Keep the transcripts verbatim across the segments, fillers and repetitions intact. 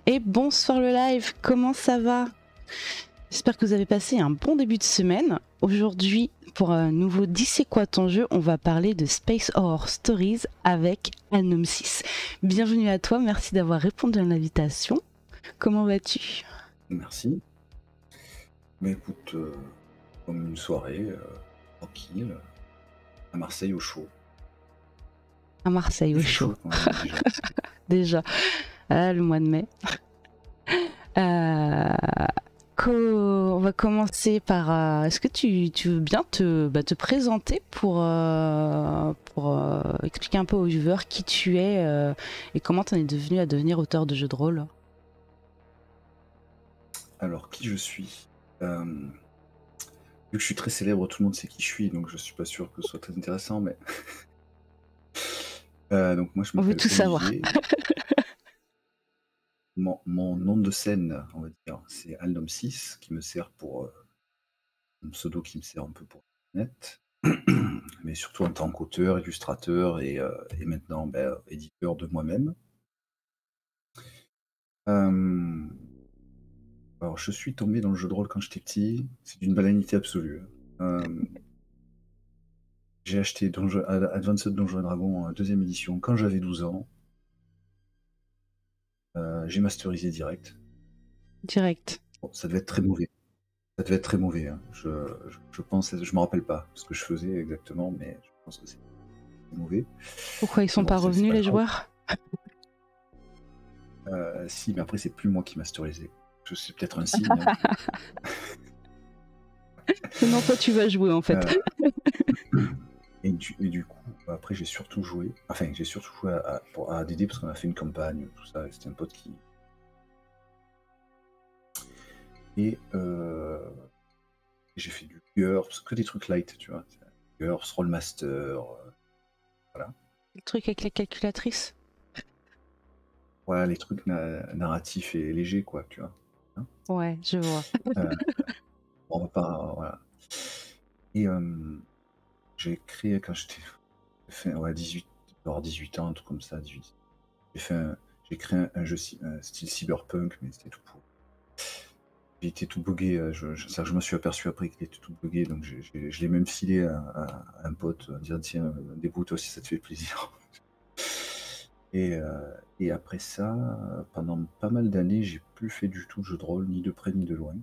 Et bonsoir le live, comment ça va? J'espère que vous avez passé un bon début de semaine. Aujourd'hui, pour un nouveau Dis c'est quoi ton jeu, on va parler de Space Horror Stories avec Alnum six. Bienvenue à toi, merci d'avoir répondu à l'invitation. Comment vas-tu? Merci. Mais écoute, euh, comme une soirée euh, tranquille, à Marseille au chaud. À Marseille, au chaud. Quand même, déjà. Déjà, ah, le mois de mai. Euh, on va commencer par... Euh, Est-ce que tu, tu veux bien te, bah, te présenter pour, euh, pour euh, expliquer un peu aux viewers qui tu es euh, et comment tu en es devenu à devenir auteur de jeux de rôle? Alors, qui je suis euh, Vu que je suis très célèbre, tout le monde sait qui je suis, donc je suis pas sûr que ce soit très intéressant, mais... euh, donc moi, je On veut m'appelle tout savoir. Olivier. mon, mon nom de scène, on va dire, c'est Alnum six, qui me sert pour... Euh, un pseudo qui me sert un peu pour Internet. Mais surtout en tant qu'auteur, illustrateur et, euh, et maintenant ben, éditeur de moi-même. Euh, alors, je suis tombé dans le jeu de rôle quand j'étais petit, c'est d'une banalité absolue. Euh, j'ai acheté Donjon, Advanced Donjons et Dragons deuxième édition quand j'avais douze ans. Euh, j'ai masterisé direct. Direct. Bon, ça devait être très mauvais. Ça devait être très mauvais. Hein. Je, je, je pense, je me rappelle pas ce que je faisais exactement, mais je pense que c'est mauvais. Pourquoi ils sont bon, pas revenus pas les grave. joueurs? euh, Si, mais après c'est plus moi qui masterisais. C'est peut-être un signe. Hein. Non, toi tu vas jouer en fait. Euh, et, du, et du coup, après j'ai surtout joué. Enfin, j'ai surtout joué à, à, à D D parce qu'on a fait une campagne, tout ça. C'était un pote qui. Et euh, j'ai fait du GURPS, que des trucs light, tu vois. GURPS, Rollmaster, euh, voilà. Le truc avec la calculatrice? Voilà, les trucs na narratifs et légers, quoi, tu vois. Hein, ouais, je vois. euh, on va pas. Voilà. Et euh, j'ai créé quand j'étais. Ouais, dix-huit, alors dix-huit ans, un truc comme ça, dix-huit. J'ai fait un, j'ai créé un, un jeu un style cyberpunk, mais c'était tout pour. Il était tout bugué, je, je, ça, je me suis aperçu après qu'il était tout bugué, donc je, je, je l'ai même filé à, à, à un pote, à dire tiens, déboute toi si ça te fait plaisir. Et, euh, et après ça, pendant pas mal d'années, j'ai plus fait du tout de jeu de rôle, ni de près ni de loin.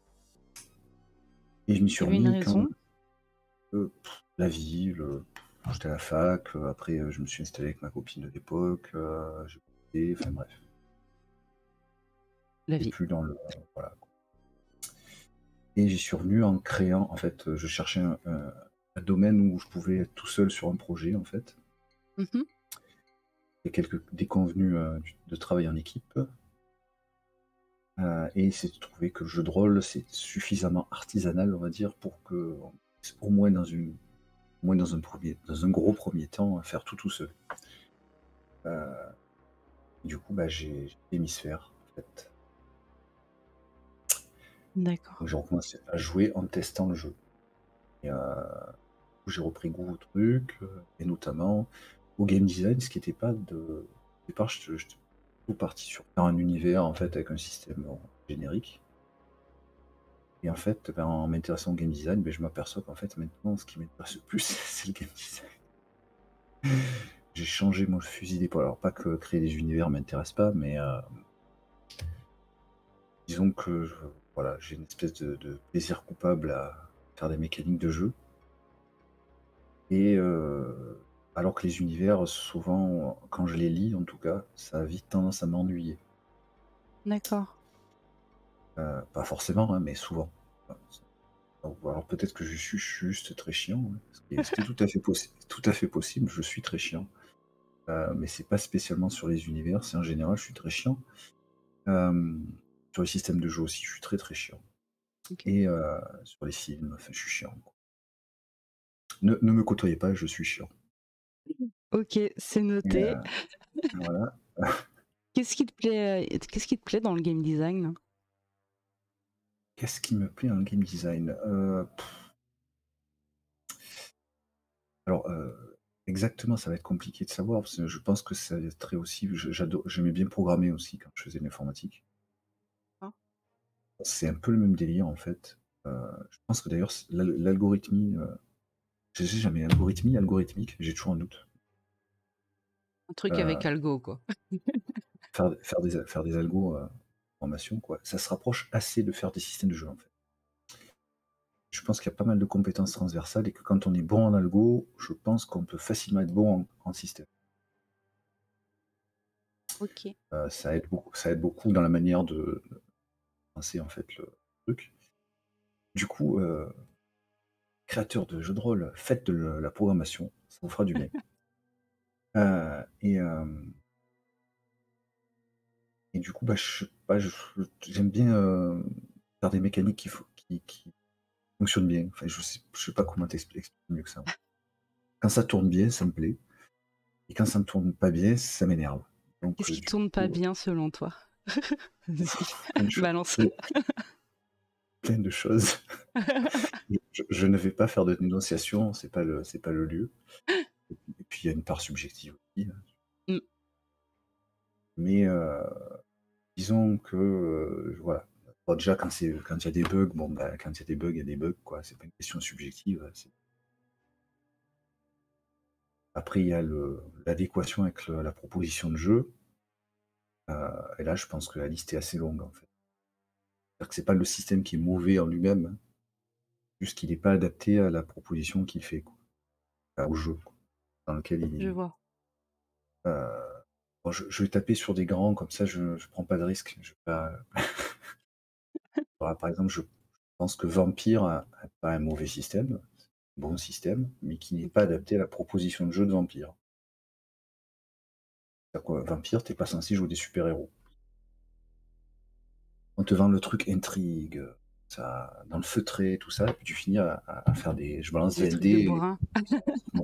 Et je m'y suis remis quand euh, pff, la vie, le, j'étais à la fac, après je me suis installé avec ma copine de l'époque, euh, j'ai enfin bref. La vie. Plus dans le, euh, voilà. Et j'y suis revenu en créant, en fait, je cherchais un, un, un domaine où je pouvais être tout seul sur un projet, en fait. Mm-hmm. Il y a quelques déconvenus euh, de travail en équipe. Euh, et c'est de trouver que le jeu de rôle, c'est suffisamment artisanal, on va dire, pour que, au moins dans, une, au moins dans, un, premier, dans un gros premier temps, faire tout tout seul. Euh, du coup, bah, j'ai Hémisphère, en fait. D'accord. Donc j'ai recommencé à jouer en testant le jeu. Et euh, j'ai repris goût au truc, et notamment au game design, ce qui n'était pas de. Au départ, je suis tout parti sur faire un univers en fait avec un système générique. Et en fait, ben, en m'intéressant au game design, ben, je m'aperçois qu'en fait maintenant, ce qui m'intéresse le plus, c'est le game design. J'ai changé mon fusil d'épaule. Alors pas que créer des univers m'intéresse pas, mais euh, disons que je, voilà, j'ai une espèce de, de plaisir coupable à faire des mécaniques de jeu. Et euh, alors que les univers, souvent, quand je les lis en tout cas, ça a vite tendance à m'ennuyer. D'accord. Euh, pas forcément, hein, mais souvent. Alors peut-être que je suis juste très chiant, hein, ce qui est tout à fait possible. Tout à fait possible, je suis très chiant. Euh, mais c'est pas spécialement sur les univers, c'est en général, je suis très chiant. Euh, sur les systèmes de jeu aussi, je suis très très chiant. Okay. Et euh, sur les films, enfin, je suis chiant. Ne, ne me côtoyez pas, je suis chiant. Ok, c'est noté. Euh, voilà. Qu'est-ce qui te plaît, qu'est-ce qui te plaît dans le game design? Qu'est-ce qui me plaît dans le game design? euh, Alors, euh, exactement, ça va être compliqué de savoir, parce que je pense que ça très aussi je j'ado j'aimais bien programmer aussi quand je faisais de l'informatique. Hein. C'est un peu le même délire en fait. Heu, je pense que d'ailleurs c l'al l'algorithmie, heu, je sais jamais, algorithmie, algorithmique, j'ai toujours un doute. Un truc avec Heu, algo, quoi. faire faire des a faire des algos, heu, formation quoi, ça se rapproche assez de faire des systèmes de jeu en fait. Je pense qu'il y a pas mal de compétences transversales et que quand on est bon en algo, je pense qu'on peut facilement être bon en en système. OK. Heu, ça aide beaucoup ça aide beaucoup dans la manière de penser en fait le truc. Du coup, heu, créateur de jeux de rôle, faites de le la programmation, ça vous fera du bien. Heu et hem et du coup, bah, je sais pas, je j'aime bien, heu, faire des mécaniques qui fo qui qui fonctionnent bien. Enfin, je sais je sais pas comment t'expli expliquer mieux que ça. Quand ça tourne bien, ça me plaît et quand ça ne tourne pas bien, ça m'énerve. Donc Qu'est-ce heu, qui du tourne pas coup, heu, bien selon toi? Vas-y, plein de choses, balance. plein plein de choses. Je je je ne vais pas faire de dénonciation, c'est pas le c'est pas le lieu et puis il y a une part subjective aussi, hein. Mmh. Mais heu, disons que, heu, voilà. Bon déjà quand c'est quand il y a des bugs, bon, bah, quand il y a des bugs, il y a des bugs, quoi. C'est pas une question subjective, c'est après il y a le l'adéquation avec le la proposition de jeu, heu et là je pense que la liste est assez longue, en fait. C'est-à-dire que c'est pas le système qui est mauvais en lui-même, hein, juste qu'il est pas adapté à la proposition qu'il fait, quoi. Enfin, au jeu, quoi, dans lequel il Je est. vois. Heu, bon je je vais taper sur des grands comme ça je je prends pas de risque. Je vais pas Voilà, par exemple, je pense que Vampire a a pas un mauvais système, bon système, mais qui n'est pas OK. adapté à la proposition de jeu de Vampire. C'est-à-dire quoi, Vampire, tu es pas censé jouer des super héros. On te vend le truc intrigue, heu, ça dans le feutré, tout ça, et puis tu finis à à à faire des je balance Des des trucs de N D et bourrin. bon,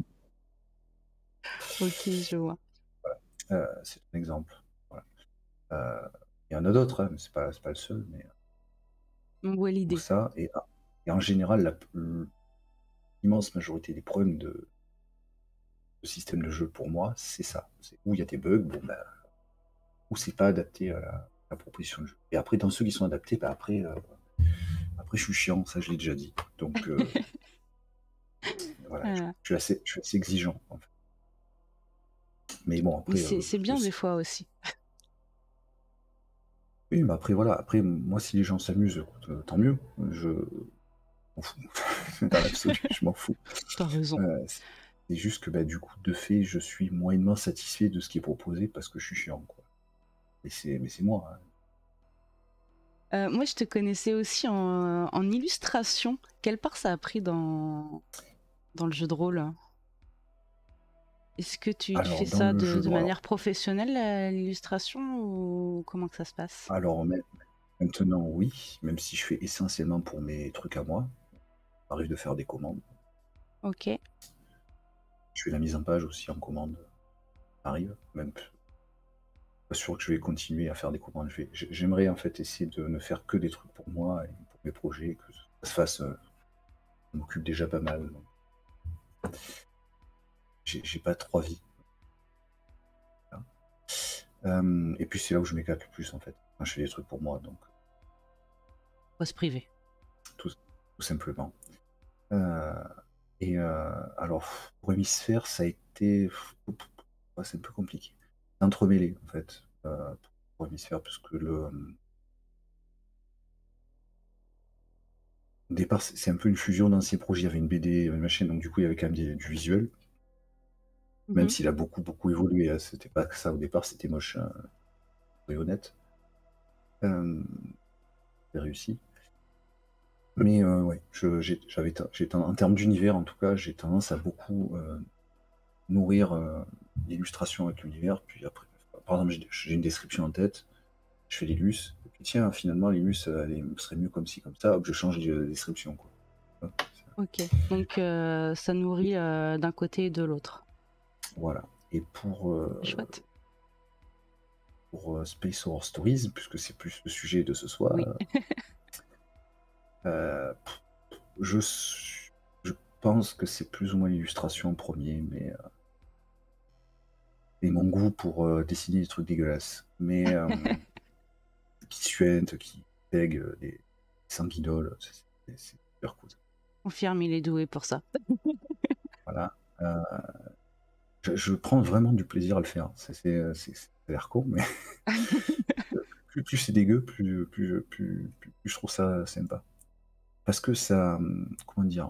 OK, je vois. heu, c'est un exemple. Voilà. Heu, il y en a d'autres, hein, mais c'est pas c'est pas le seul, mais heu, On voit pour l'idée. ça et a et en général, la p l'immense majorité des problèmes de de système de jeu pour moi, c'est ça. C'est où il y a des bugs, bon bah, ou c'est pas adapté à la la proposition de jeu. Et après dans ceux qui sont adaptés, bah, après, heu, après je suis chiant, ça je l'ai déjà dit. Donc heu, voilà, je Heu, je suis assez je suis assez exigeant, en fait. Mais bon mais après, c'est heu, c'est je bien des sais fois aussi. oui, mais après voilà, après moi si les gens s'amusent, écoute, heu, tant mieux. Je m'en fous. Dans l'absolu, je m'en fous. Tu as raison. Heu, c'est c'est juste que, bah, du coup, de fait, je suis moyennement satisfait de ce qui est proposé parce que je suis chiant, quoi. Et c'est mais c'est moi, hein. Heu, moi, je te connaissais aussi en en illustration. Quelle part ça a pris dans dans le jeu de rôle? Est-ce que tu tu Alors fais dans ça le de jeu de de rôle alors manière professionnelle, heu, l'illustration ou comment que ça se passe? alors mais maintenant oui, même si je fais essentiellement pour mes trucs à moi. Ça m'arrive de faire des commandes. OK. Je fais la mise en page aussi en commande, ça arrive, même p pas sûr que je vais continuer à faire des commandes. Je vais j'ai j'aimerais en fait essayer de ne faire que des trucs pour moi et pour mes projets, que ça se fasse, heu, ça m'occupe déjà pas mal, donc j'ai j'ai pas trois vies, hein. Hem et puis c'est là où je m'éclate le plus en fait, quand je fais des trucs pour moi, donc Faut se priver. tout tout simplement. Heu et heu, alors pff, pour Hémisphère, ça a été ouais, c'est un peu compliqué. Entremêlé en fait, heu, pour Hémisphère parce que le, hem au départ, c'est c'est un peu une fusion d'anciens projets. Il y avait une B D, il y avait machin, donc du coup, il y avait quand même des du visuel, Mmh même mh. s'il a beaucoup, beaucoup évolué, hein. C'était pas que ça au départ, c'était moche, hein, soyons honnêtes. Hem, c'est réussi. Mais heu, ouais, je j'ai j'avais ten j'ai ten en termes d'univers, en tout cas, j'ai tendance à beaucoup, heu, nourrir, heu, l'illustration avec l'univers, puis après par exemple, j'ai j'ai une description en tête, je fais l'illus, et puis tiens, finalement, l'illus, heu, elle est serait mieux comme ci, comme ça, hop, je change de description, quoi. Hop, OK. Donc heu, ça nourrit, heu, d'un côté et de l'autre. voilà. Et pour, heu Chouette. pour, heu, Space Horror Stories, puisque c'est plus le sujet de ce soir, Oui. heu, je s je pense que c'est plus ou moins l'illustration en premier, mais, heu, et mon goût pour euh, dessiner des trucs dégueulasses, mais euh, qui suintent, qui pèguent euh, des sanguinoles, c'est c'est- c'est super cool. Confirme, il est doué pour ça. Voilà. Euh, je, je prends vraiment du plaisir à le faire. C'est, c'est, euh, c'est- ça a l'air con, mais plus, plus c'est dégueu, plus, plus, plus, plus, plus je trouve ça sympa. Parce que ça, hum, comment dire,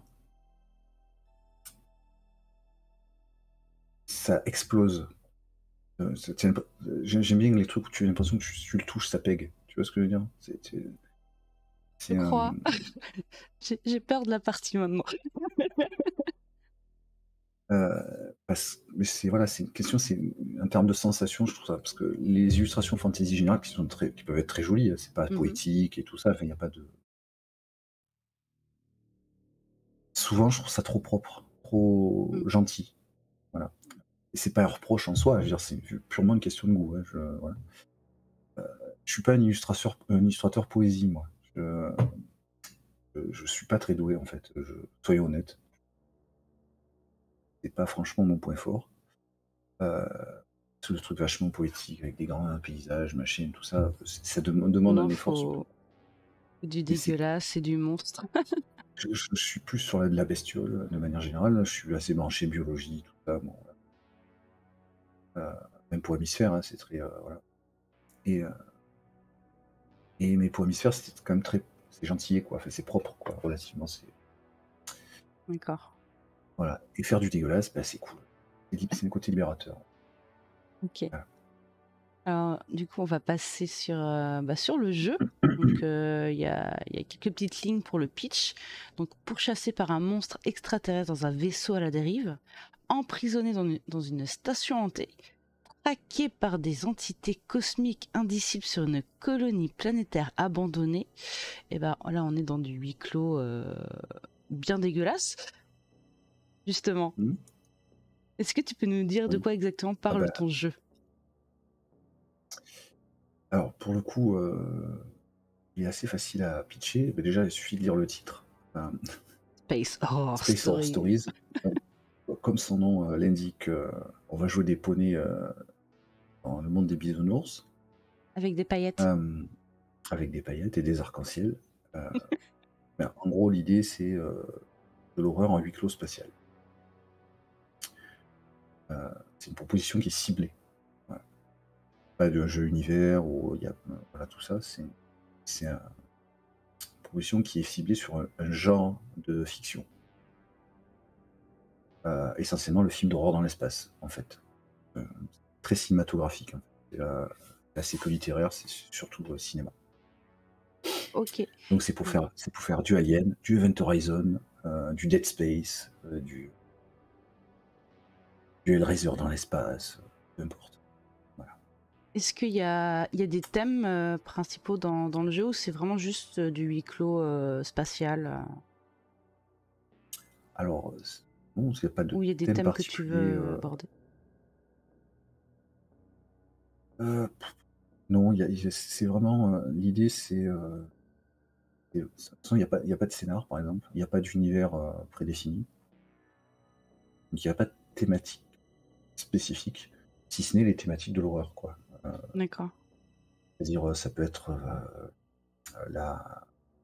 ça explose. Euh, c'est- c'est l'imp- J'ai- J'aime bien les trucs où tu as l'impression que tu, tu le touches, ça pègue. Tu vois ce que je veux dire? C'est, c'est, Je c'est, crois. euh, J'ai j'ai peur de la partie maintenant. euh, parce- mais c'est voilà, c'est une question, c'est en termes de sensation, je trouve ça, parce que les illustrations fantasy générales qui sont très, qui peuvent être très jolies, hein, c'est pas Mhm. poétique et tout ça. Enfin, il y a pas de. Souvent, je trouve ça trop propre, trop Mm. gentil. Voilà. Et c'est pas un reproche en soi. Je veux dire, c'est purement une question de goût. Hein, je, voilà. Je suis pas un illustrateur, un illustrateur poésie, moi. Je, je suis pas très doué en fait. Je, soyons honnêtes. C'est pas franchement mon point fort. Euh, tout le truc vachement poétique avec des grands paysages, machin, tout ça, ça dem- demande un Non, effort faut supplémentaire. du Mais c'est, dégueulasse et du monstre. je, je- je suis plus sur la, de la bestiole de manière générale. Je suis assez branché biologie, tout ça. Bon, euh, même pour hémisphère, hein, c'est très, euh, voilà. Et, euh, et mes pour hémisphère, c'est quand même très, c'est gentil, quoi. Enfin, c'est propre, quoi, relativement. C'est, D'accord. voilà. Et faire du dégueulasse, bah, c'est cool. C'est li- c'est le côté libérateur. Ok. Voilà. Alors, du coup, on va passer sur, euh, bah, sur le jeu. Donc, euh, il y a, il y a quelques petites lignes pour le pitch. Donc, pourchassé par un monstre extraterrestre dans un vaisseau à la dérive, emprisonné dans une, dans une station hantée, traqué par des entités cosmiques indicibles sur une colonie planétaire abandonnée, et ben là, on est dans du huis clos euh, bien dégueulasse, justement. Hmm. Est-ce que tu peux nous dire de Oui. quoi exactement Ah parle bah, ton jeu? alors, pour le coup, euh, il est assez facile à pitcher. Bah, déjà, il suffit de lire le titre. Enfin, Space Horror Space Horror Story. Stories. Comme son nom euh, l'indique, euh, on va jouer des poneys euh, dans le monde des bisounours, Avec des paillettes. euh, avec des paillettes et des arcs-en-ciel. Euh, ben, en gros, l'idée, c'est euh, de l'horreur en huis clos spatial. Euh, c'est une proposition qui est ciblée. Voilà. Pas de jeu univers où il y a euh, voilà, tout ça. C'est c'est une proposition qui est ciblée sur un, un genre de fiction. Euh, essentiellement le film d'horreur dans l'espace, en fait. Euh, très cinématographique. En fait. La, la c'est que littéraire, c'est surtout le cinéma. Ok. Donc c'est pour Donc, faire, c'est pour faire du Alien, du Event Horizon, euh, du Dead Space, euh, du, du Hellraiser dans l'espace, euh, peu importe. Voilà. est-ce qu'il y a, il y a des thèmes euh, principaux dans, dans le jeu ou c'est vraiment juste euh, du huis clos euh, spatial euh, Alors, euh, c'est- bon, il n'y a pas de où il y a des thème thèmes que tu particulier. veux euh, aborder? euh, pff, non, il y a- il y a- c'est vraiment euh, l'idée, c'est euh, et, de toute façon, il n'y a pas, il y a pas de scénar, par exemple, il n'y a pas d'univers euh, prédéfini, donc il n'y a pas de thématique spécifique, si ce n'est les thématiques de l'horreur, quoi. Euh, D'accord. C'est-à-dire, euh, ça peut être euh, la,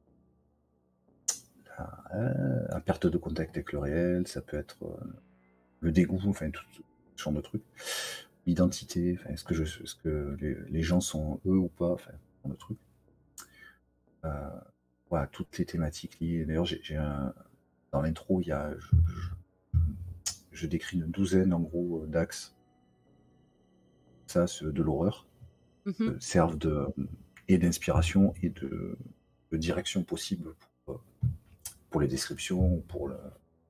la, euh, la perte de contact avec le réel, ça peut être euh, le dégoût, enfin tout ce genre de trucs. L'identité, enfin, est-ce que, je, est-ce que les, les gens sont eux ou pas, enfin, ce genre de trucs. Euh, voilà, toutes les thématiques liées. D'ailleurs, j'ai, j'ai un, dans l'intro, il y a, je, je, je décris une douzaine en gros d'axes, ça, c'est de l'horreur, Mhm. euh, servent de, et d'inspiration et de, de direction possible pour, pour les descriptions, pour le,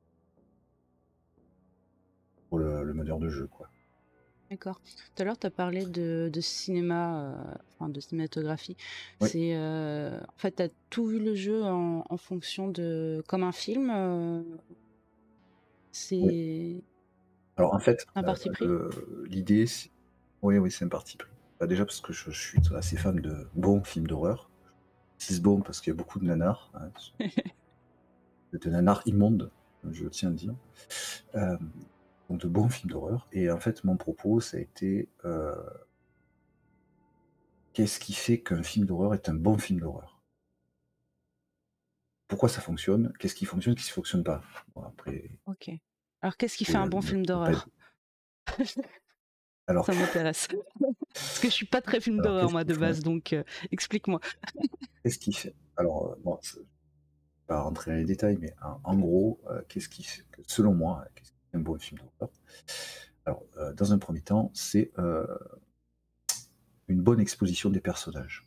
pour le, le meneur de jeu, quoi. D'accord. Tout à l'heure, tu as parlé de, de cinéma, euh, enfin de cinématographie. Oui, C'est, euh, en fait, tu as tout vu le jeu en, en fonction de, comme un film. euh, oui. c'est Alors en fait, un euh, parti pris? le- l'idée, c'est... Oui, oui, c'est un parti pris. Bah, déjà parce que je, je suis assez fan de bons films d'horreur. Six bons parce qu'il y a beaucoup de nanars, hein, de nanars immondes, je tiens à le dire. Euh, donc de bons films d'horreur. Et en fait, mon propos, ça a été euh, qu'est-ce qui fait qu'un film d'horreur est un bon film d'horreur? Pourquoi ça fonctionne? Qu'est-ce qui fonctionne? Qu'est-ce qui fonctionne pas? Bon, après, Ok. Alors, qu'est-ce qui fait et, un euh, bon ne, film ne pas d'horreur? être... Alors, Ça m'intéresse. Parce que je suis pas très film alors d'horreur, qu'est-ce moi, qui de fait... base, donc euh, explique-moi. qu'est-ce qui fait... Alors, euh, bon, c'est- je ne vais pas rentrer dans les détails, mais en, en gros, euh, qu'est-ce qui fait, que, selon moi, qu'est-ce qui fait un bon film d'horreur? Alors, euh, dans un premier temps, c'est euh, une bonne exposition des personnages.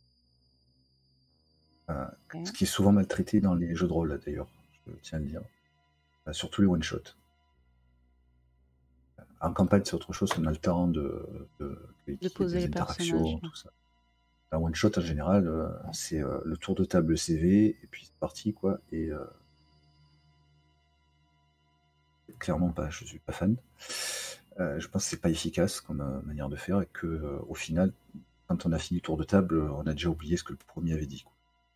Euh, ce Ok. qui est souvent maltraité dans les jeux de rôle, d'ailleurs, je tiens à le dire. Euh, surtout les one-shots. En campagne, c'est autre chose, on a le temps de, de, de De qu'il y ait poser des les personnages. interactions, tout ça. Un one-shot, en général, euh, c'est euh, le tour de table C V, et puis c'est parti, quoi. Et euh, clairement, pas, je suis pas fan. Euh, je pense que c'est pas efficace comme euh, manière de faire, et que euh, au final, quand on a fini le tour de table, on a déjà oublié ce que le premier avait dit, quoi.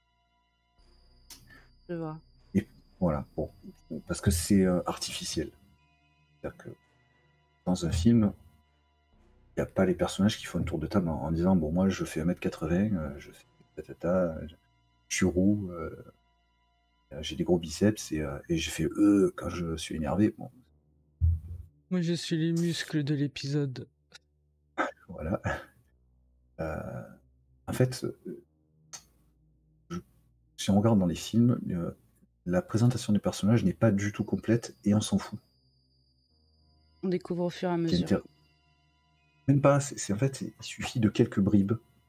Je vois. Et voilà, bon, parce que c'est euh, artificiel. C'est-à-dire que dans un film, il n'y a pas les personnages qui font un tour de table en, en disant bon, moi je fais un mètre quatre-vingts, euh, je fais tatata, je suis roux, euh, j'ai des gros biceps et, euh, et j'ai fait euh quand je suis énervé. Bon, Moi, je suis les muscles de l'épisode. voilà. Euh, en fait, je- si on regarde dans les films, euh, la présentation des personnages n'est pas du tout complète et on s'en fout. On découvre au fur et à Ce qui est mesure. intér- Même pas, c'est c'est- en fait, il suffit de quelques bribes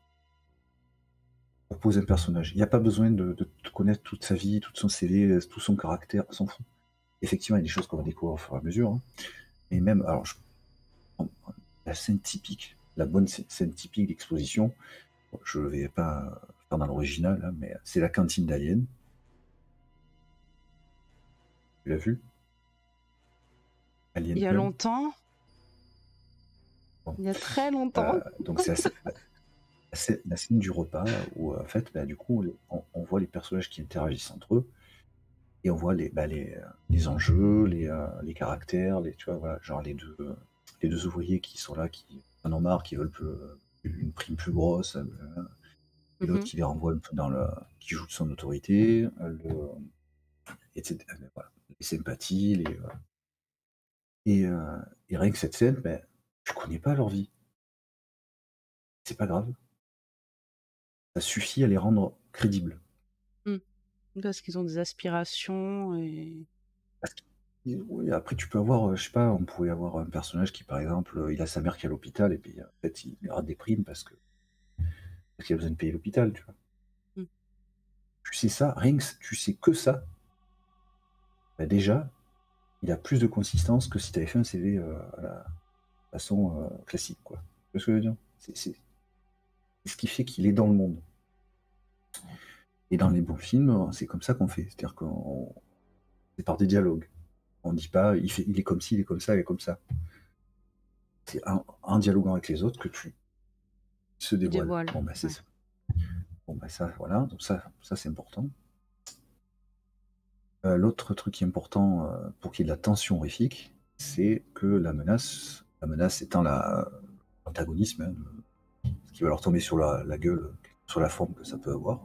pour poser un personnage. Il n'y a pas besoin de, de connaître toute sa vie, tout son C V, tout son caractère, on s'en fout. Effectivement, il y a des choses qu'on va découvrir au fur et à mesure, hein. Et même, alors, je- la scène typique, la bonne sc- scène typique d'exposition, bon, je ne vais pas faire dans l'original, hein, mais c'est la cantine d'Alien. Tu l'as vu? Il Alien y a un. longtemps, Bon. il y a très longtemps. Euh, donc c'est la, scè- la scè- la scène du repas où, en fait, bah, du coup, on, on voit les personnages qui interagissent entre eux et on voit les, bah, les, euh, les enjeux, les, euh, les caractères, les, tu vois, voilà, genre les deux, euh, les deux ouvriers qui sont là, qui en ont marre, qui veulent plus- une prime plus grosse, euh, et l'autre Mhm. qui les renvoie un peu dans le, qui joue de son autorité, euh, le, et cetera. Voilà. Les sympathies, les, euh, et, euh, et rien que cette scène, ben, tu connais pas leur vie. C'est pas grave. Ça suffit à les rendre crédibles. Mm. Parce qu'ils ont des aspirations et... Parce que, et oui, après, tu peux avoir, euh, je sais pas, on pourrait avoir un personnage qui, par exemple, euh, il a sa mère qui est à l'hôpital, et puis en fait, il rate des primes parce que parce qu'il a besoin de payer l'hôpital, tu vois. Mm. Tu sais ça, rien que tu sais que ça, ben déjà, il a plus de consistance que si tu avais fait un C V euh, à la façon euh, classique, quoi. Tu vois ce que je veux dire? C'est c'est- c'est ce qui fait qu'il est dans le monde. Et dans les bons films, c'est comme ça qu'on fait. C'est-à-dire qu'on c'est par des dialogues. On dit pas il, fait, il est comme ci, il est comme ça, il est comme ça. C'est en, en dialoguant avec les autres que tu se Ils dévoiles. dévoilent. Bon, bah, c'est Ouais. ça. Bon, bah, ça, voilà. Donc, ça, ça c'est important. Euh, L'autre truc qui est important euh, pour qu'il y ait de la tension horrifique, c'est que la menace, la menace étant la- l'antagonisme, hein, ce qui va leur tomber sur la, la gueule, sur la forme que ça peut avoir,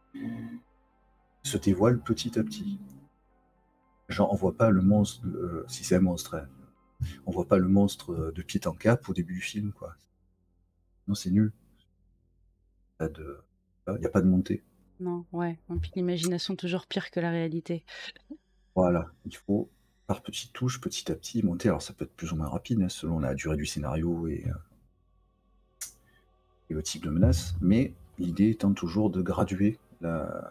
se dévoile petit à petit. Genre, on voit pas le monstre, euh, si c'est un monstre, hein, on voit pas le monstre de pied en cap au début du film, quoi. Non, c'est nul. Il n'y a pas de montée. Non, ouais. Et puis l'imagination toujours pire que la réalité. Voilà, il faut par petites touches, petit à petit, monter. Alors ça peut être plus ou moins rapide, hein, selon la durée du scénario et, euh, et le type de menace, mais l'idée étant toujours de graduer la-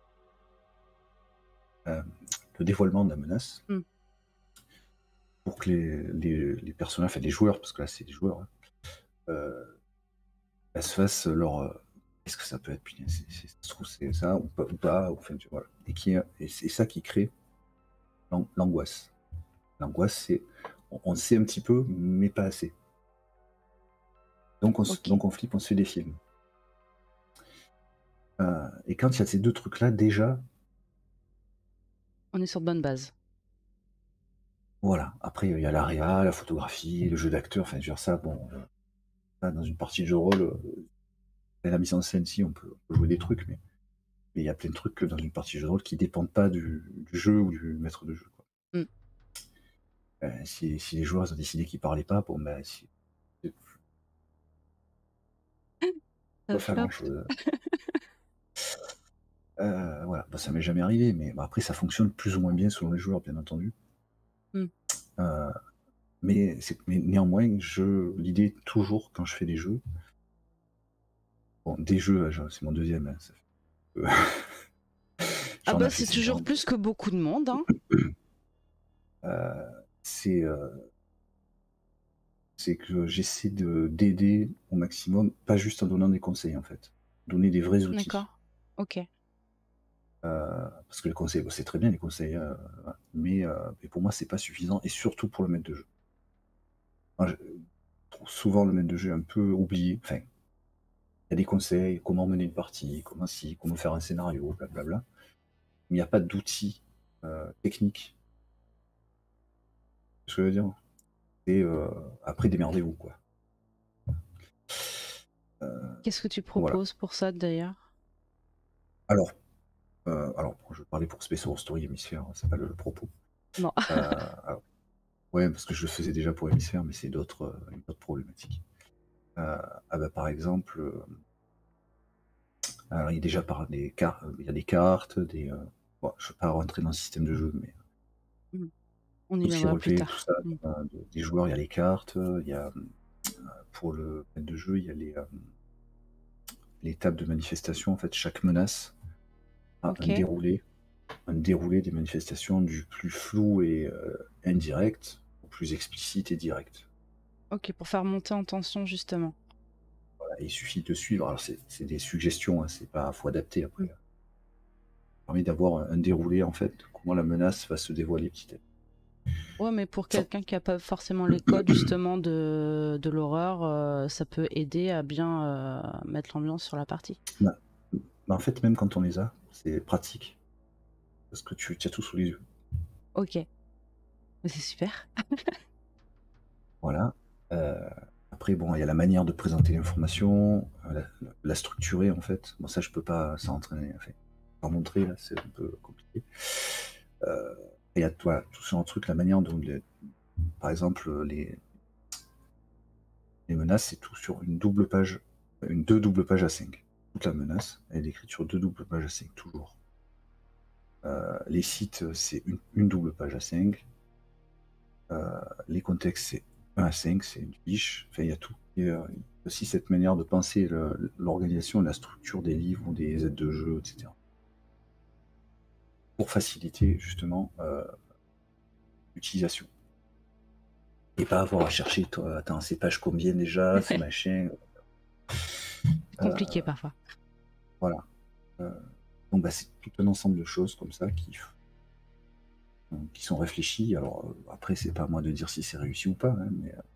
la- le dévoilement de la menace Mm. pour que les, les- les personnages, enfin les joueurs, parce que là c'est des joueurs, hein, euh, bah, se fassent leur... euh, Est-ce que ça peut être, putain, c'est- c'est- ça se trouve c'est ça ou pas, ou pas, ou, enfin, tu vois, voilà. Et, qui, et c'est ça qui crée l'an- l'angoisse. L'angoisse, c'est on, on sait un petit peu, mais pas assez. Donc on, Ok. donc on flippe, on se fait des films. Euh, et quand il y a ces deux trucs-là, déjà, On est sur de bonnes bases. Voilà. Après, il y a l'aréa, la photographie, le jeu d'acteur, enfin, je veux dire ça, bon, heu, ça dans une partie de jeu de rôle, heu, et la mise en scène, si, on peut on peut jouer des trucs, mais mais il y a plein de trucs que dans une partie de jeu de rôle qui dépendent pas du du jeu ou du maître de jeu, quoi. Mmh. Heu, si si les joueurs, ils ont décidé qu'ils parlaient pas, bon, bah, si tu peux Ça pas faire grand floppe. chose. Heu, voilà, bah, ça m'est jamais arrivé, mais bah, après ça fonctionne plus ou moins bien selon les joueurs, bien entendu. Mmh. Heu, mais c'est mais néanmoins, je l'idée toujours quand je fais des jeux, bon, des jeux, heu, je c'est mon deuxième, hein, ça fait peu Ah j'en bah, ai fait c'est toujours cinquante. plus que beaucoup de monde, hein. Heu, c'est, heu, c'est que j'essaie de d'aider au maximum, pas juste en donnant des conseils, en fait. Donner des vrais outils. D'accord. OK. Heu, parce que les conseils, bah, c'est très bien les conseils, heu, voilà, mais heu, mais pour moi, c'est pas suffisant et surtout pour le maître de jeu. Moi, je trouve souvent le maître de jeu un peu oublié. Enfin, il y a des conseils, comment mener une partie, comment ci, comment faire un scénario, blablabla. Mais il y a pas d'outils, heu, techniques. Ce que je veux dire? Et heu, après démerdez-vous, quoi. Heu, Qu'est-ce que tu voilà. proposes pour ça d'ailleurs? Alors, heu, alors je parlais pour Space Horror Story Hémisphère, hein, c'est pas le propos. Non. Heu, alors ouais, parce que je le faisais déjà pour Hémisphère, mais c'est d'autres, heu, une autre problématique. Heu, ah bah, par exemple, heu, alors il y a déjà par des car il y a des cartes, des, heu, bon, je ne veux pas rentrer dans le système de jeu, mais Mmh. On y tout ce qui est viendra plus roleplay, tout tard. ça, Mmh. heu, des joueurs, il y a les cartes, il y a, mmh, pour le maître de jeu, il y a les, hem, les tables de manifestation. En fait, chaque menace a un OK. déroulé un déroulé des manifestations du plus flou et heu, indirect au plus explicite et direct. OK, pour faire monter en tension justement. Voilà, il suffit de suivre. Alors c'est c'est des suggestions, hein, c'est pas faut adapter Mmh. après. Ça permet d'avoir un déroulé en fait, comment la menace va se dévoiler petit à petit. Ouais, mais pour Ça quelqu'un qui a pas forcément les codes justement de de l'horreur, heu, ça peut aider à bien, heu, mettre l'ambiance sur la partie. bah, bah, en fait, même quand on les a, c'est pratique parce que tu tu as tout sous les yeux. OK, mais c'est super. Voilà. Heu, après bon, il y a la manière de présenter l'information, heu, la la la structurer en fait. Bon ça je peux pas sans entraîner, enfin, sans montrer là, c'est un peu compliqué. Heu, il y a voilà, tout ce genre de truc, la manière dont les par exemple, les les menaces, c'est tout sur une double page, une deux doubles pages A cinq. Toute la menace, elle est écrite sur deux doubles pages A cinq toujours. Heu, les sites, c'est une une double page A cinq. Heu, les contextes, c'est un à cinq, c'est une fiche, enfin il y a tout. Et heu, il y a aussi cette manière de penser le l'organisation et la structure des livres ou des aides de jeu et cetera. Pour faciliter justement, heu, l'utilisation et pas avoir à chercher toi, attends, ces pages combien déjà? Ces machins, C'est compliqué heu, parfois. voilà. Heu, donc bah, c'est tout un ensemble de choses comme ça qui f qui sont réfléchies. Alors, heu, après c'est pas à moi de dire si c'est réussi ou pas, hein, mais, heu,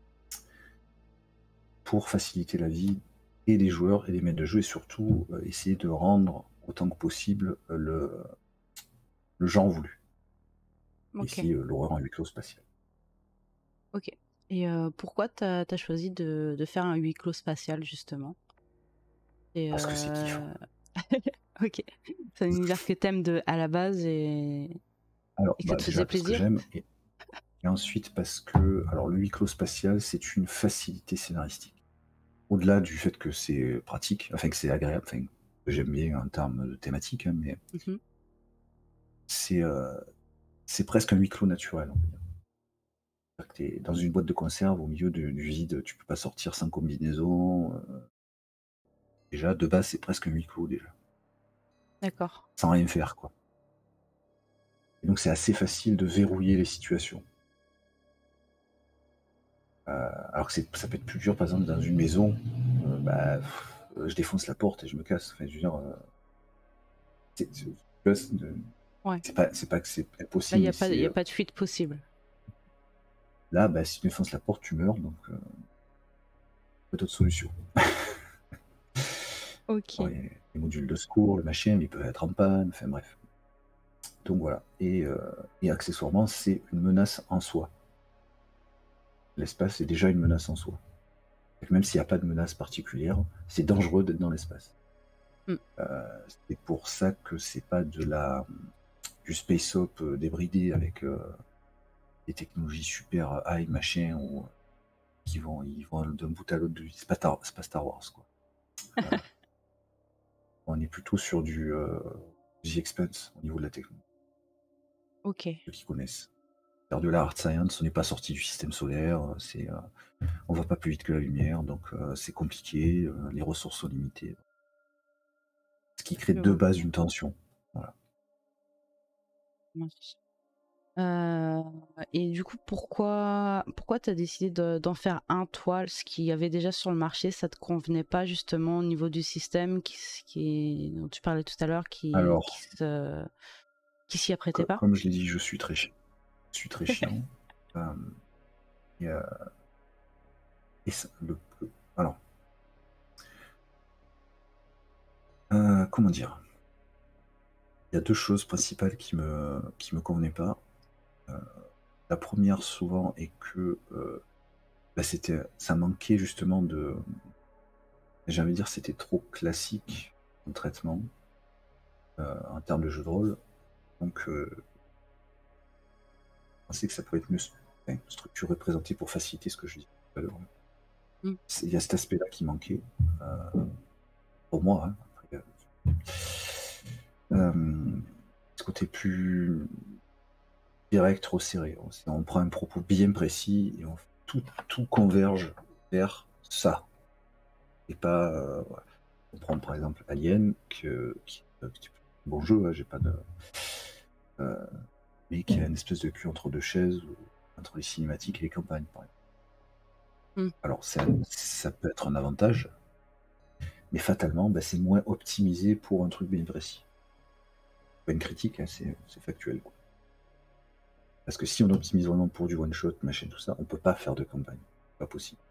pour faciliter la vie et des joueurs et des maîtres de jeu et surtout, heu, essayer de rendre autant que possible, heu, le le genre voulu. OK, Ici, heu, l'horreur en huis clos spatial. OK, et heu, pourquoi tu as choisi de de faire un huis clos spatial justement? Et Parce que c'est kiffant. heu OK, c'est un univers que t'aimes de à la base et Alors, et que ça bah, te déjà faisait parce que plaisir? j'aime et et ensuite parce que alors le huis clos spatial, c'est une facilité scénaristique. Au-delà du fait que c'est pratique, enfin que c'est agréable, enfin que j'aime bien en termes de thématique, hein, mais Mmh. c'est, heu, c'est presque un huis clos naturel, on va dire. C'est-à-dire que tu es dans une boîte de conserve au milieu de du vide, tu peux pas sortir sans combinaison, heu, déjà de base, c'est presque un huis clos déjà, D'accord. sans rien faire, quoi. Et donc c'est assez facile de verrouiller les situations. Heu, alors que c'est ça peut être plus dur, par exemple, dans une maison, heu, bah, pff, heu, je défonce la porte et je me casse. Enfin, je veux dire, heu, c'est tu vois? C'est de Ouais. c'est pas c'est pas que c'est Là, il impossible, y mais a pas il c'est, y a heu, pas de fuite possible. là, bah, si tu défonces la porte, tu meurs donc heu, pas d'autre solution. Bon, OK. il y a les modules de secours, le machin, mais ils peuvent être en panne, enfin bref. donc voilà. Et, euh, et accessoirement, c'est une menace en soi. L'espace est déjà une menace en soi. Même s'il n'y a pas de menace particulière, c'est dangereux d'être dans l'espace. Mm. Euh, c'est pour ça que c'est pas de la du space op euh, débridé avec euh, des technologies super high machin ou euh, qui vont ils vont d'un bout à l'autre du c'est pas, Star- c'est pas Star Wars quoi. Euh, on est plutôt sur du euh, The Expanse au niveau de la technologie, Ok. ceux qui connaissent. Faire de la hard science, on n'est pas sorti du système solaire, euh, c'est euh, on va pas plus vite que la lumière, donc euh, c'est compliqué, euh, les ressources sont limitées. Ce qui crée Je de vois. base une tension. Voilà. Mince. Euh, et du coup, pourquoi, pourquoi tu as décidé de- d'en faire un toi, ce qu'il y avait déjà sur le marché, ça te convenait pas justement au niveau du système qui, s- qui, dont tu parlais tout à l'heure, qui, qui Alors, se, qui s'y apprêtait co- pas? comme je l'ai dit, je suis très, chi- je suis très chiant. Euh, et, euh, et ça- le, le- alors, euh, comment dire? Il y a deux choses principales qui me qui me convenaient pas. Euh, la première, souvent, est que euh, bah, c'était, ça manquait justement de, j'ai envie de dire, c'était trop classique en traitement euh, en termes de jeu de rôle. Donc, euh, je pensais que ça pouvait être mieux s- enfin, structuré, présenté pour faciliter ce que je disais tout à l'heure. Mm. C'est- Il y a cet aspect-là qui manquait euh, pour moi. Hein. Après, euh, euh, ce côté plus direct, resserré. On, on prend un propos bien précis et on, tout, tout converge vers ça. Et pas. Euh, voilà. On prend par exemple Alien, que, qui, euh, qui est un bon jeu, hein, j'ai pas de. Euh, mais qui a une espèce de cul entre deux chaises, ou entre les cinématiques et les campagnes, par exemple. Mm. Alors, ça, ça peut être un avantage, mais fatalement, bah, c'est moins optimisé pour un truc bien précis. Pas une critique, hein, c'est c'est factuel. Quoi. Parce que si on optimise vraiment pour du one-shot, machin, tout ça, on peut pas faire de campagne. Pas possible.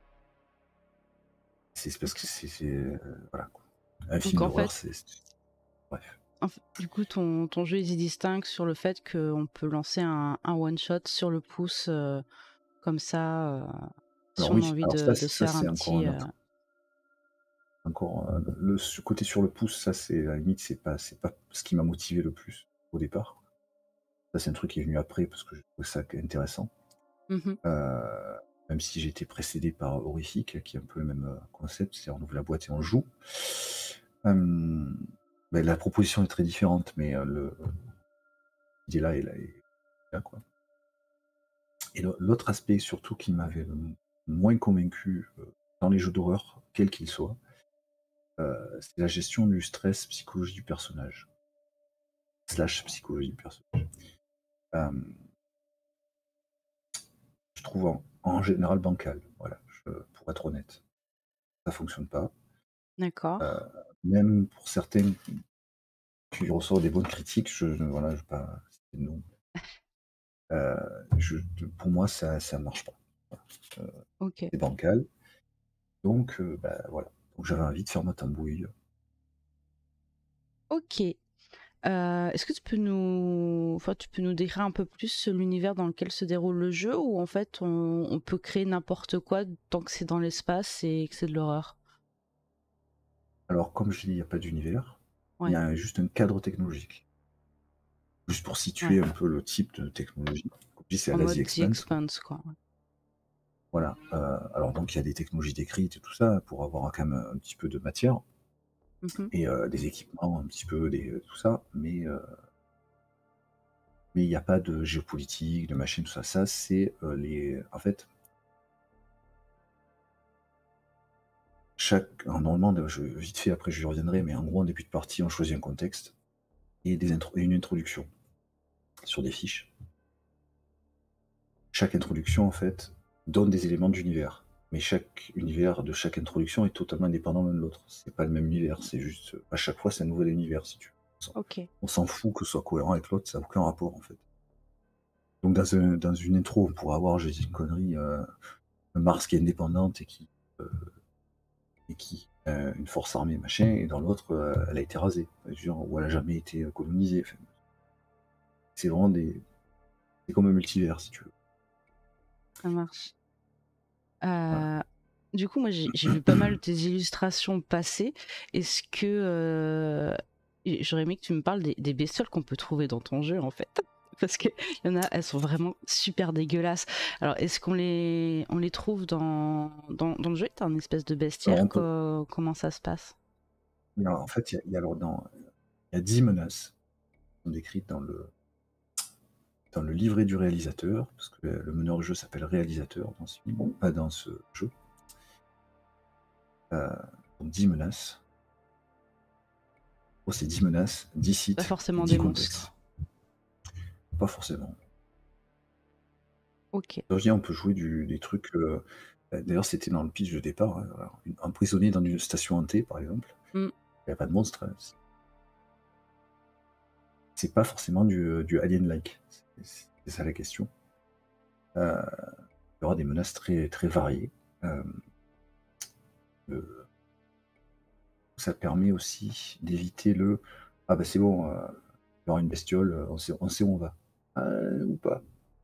C'est parce Ok. que c'est. c'est, euh, voilà. Quoi. Un Donc film en d'horreur, fait, c'est. c'est- Bref. en fait, du coup, ton, ton jeu il se distingue sur le fait qu'on peut lancer un, un one shot sur le pouce euh, comme ça, euh, si Alors on a oui, envie alors ça, de, de c'est- se ça faire un c'est encore petit. un euh, autre. Encore euh, le ce côté sur le pouce, ça c'est à la limite, c'est pas, c'est pas ce qui m'a motivé le plus au départ. Ça, c'est un truc qui est venu après parce que je trouvais ça intéressant. mhm. Euh, même si j'ai été précédé par Horrific, qui est un peu le même euh, concept, c'est on ouvre la boîte et on joue. Euh, ben, la proposition est très différente, mais euh, le l'idée là est là, est là, quoi. Et le- l'autre aspect surtout qui m'avait le moins convaincu euh, dans les jeux d'horreur, quels qu'ils soient, euh, c'est la gestion du stress, psychologie du personnage. Slash psychologie du personnage. Euh, je trouve en, en général bancal, voilà, je- pour être honnête. Ça fonctionne pas. D'accord. Euh, Même pour certains qui reçoivent des bonnes critiques, je, je- voilà, je vais pas citer de nom. Euh, je- pour moi, ça ça marche pas. Voilà. Euh, Ok. c'est bancal. Donc, euh, bah, voilà. Donc, j'avais envie de faire ma tambouille. Ok. Euh, est-ce que tu peux nous, enfin, tu peux nous décrire un peu plus l'univers dans lequel se déroule le jeu, où en fait on, on peut créer n'importe quoi tant que c'est dans l'espace et que c'est de l'horreur? Alors, comme je dis, il n'y a pas d'univers. Il y Ouais, a juste un cadre technologique. Juste pour ouais. situer un peu le type de technologie. Comme je dis, c'est à En l'Asie mode The Expanse. Expanse, quoi. Voilà. Euh, alors, donc, il y a des technologies décrites et tout ça pour avoir quand même un petit peu de matière. Mhm. Et euh, des équipements, un petit peu, des, tout ça. Mais euh, mais il n'y a pas de géopolitique, de machine, tout ça. Ça, c'est euh, les. En fait, chaque. alors, normalement, je, vite fait, après, je y reviendrai, mais en gros, en début de partie, on choisit un contexte et, des intro- et une introduction sur des fiches. Chaque introduction, en fait, donne des éléments d'univers. Mais chaque univers de chaque introduction est totalement indépendant l'un de l'autre. C'est pas le même univers, c'est juste. À chaque fois, c'est un nouvel univers, si tu veux. Ok. On s'en fout que ce soit cohérent avec l'autre, ça n'a aucun rapport, en fait. Donc, dans, un- dans une intro, on pourrait avoir, j'ai dit une connerie, euh, un Mars qui est indépendante et qui. euh, et qui euh, une force armée machin, et dans l'autre euh, elle a été rasée, genre, ou elle a jamais été colonisée. Enfin, c'est vraiment des. C'est comme un multivers, si tu veux. Ça marche. Voilà. Euh, du coup, moi, j'ai j'ai vu pas mal de tes illustrations passer. Est-ce que euh, et j'aurais aimé que tu me parles des, des bestioles qu'on peut trouver dans ton jeu, en fait, parce que il y en a, elles sont vraiment super dégueulasses. Alors, est-ce qu'on les on les trouve dans dans, dans le jeu? T'as un espèce de Alors, bestiaire? on peut. co- Comment ça se passe? il y a- En fait, il y a, il y a alors dans, il y a dix menaces qui sont décrites dans le, dans le livret du réalisateur, parce que le, le meneur de jeu s'appelle réalisateur dans ce film, pas dans ce jeu. Euh, donc dix menaces. Oh, c'est dix menaces, dix Pas sites et forcément dix des contextes. monstres. Pas forcément. Ok. Je dis, on peut jouer du, des trucs. euh, D'ailleurs, c'était dans le pitch de départ. Hein, alors, une- emprisonné dans une station hantée, par exemple. Mm. Il n'y a pas de monstre. Hein. C'est pas forcément du, du Alien-like. C'est c'est ça la question. Euh, il y aura des menaces très, très variées. Euh, euh, ça permet aussi d'éviter le ah bah c'est bon, euh, il y aura une bestiole, euh, on sait, on sait où on va. Euh, ou pas.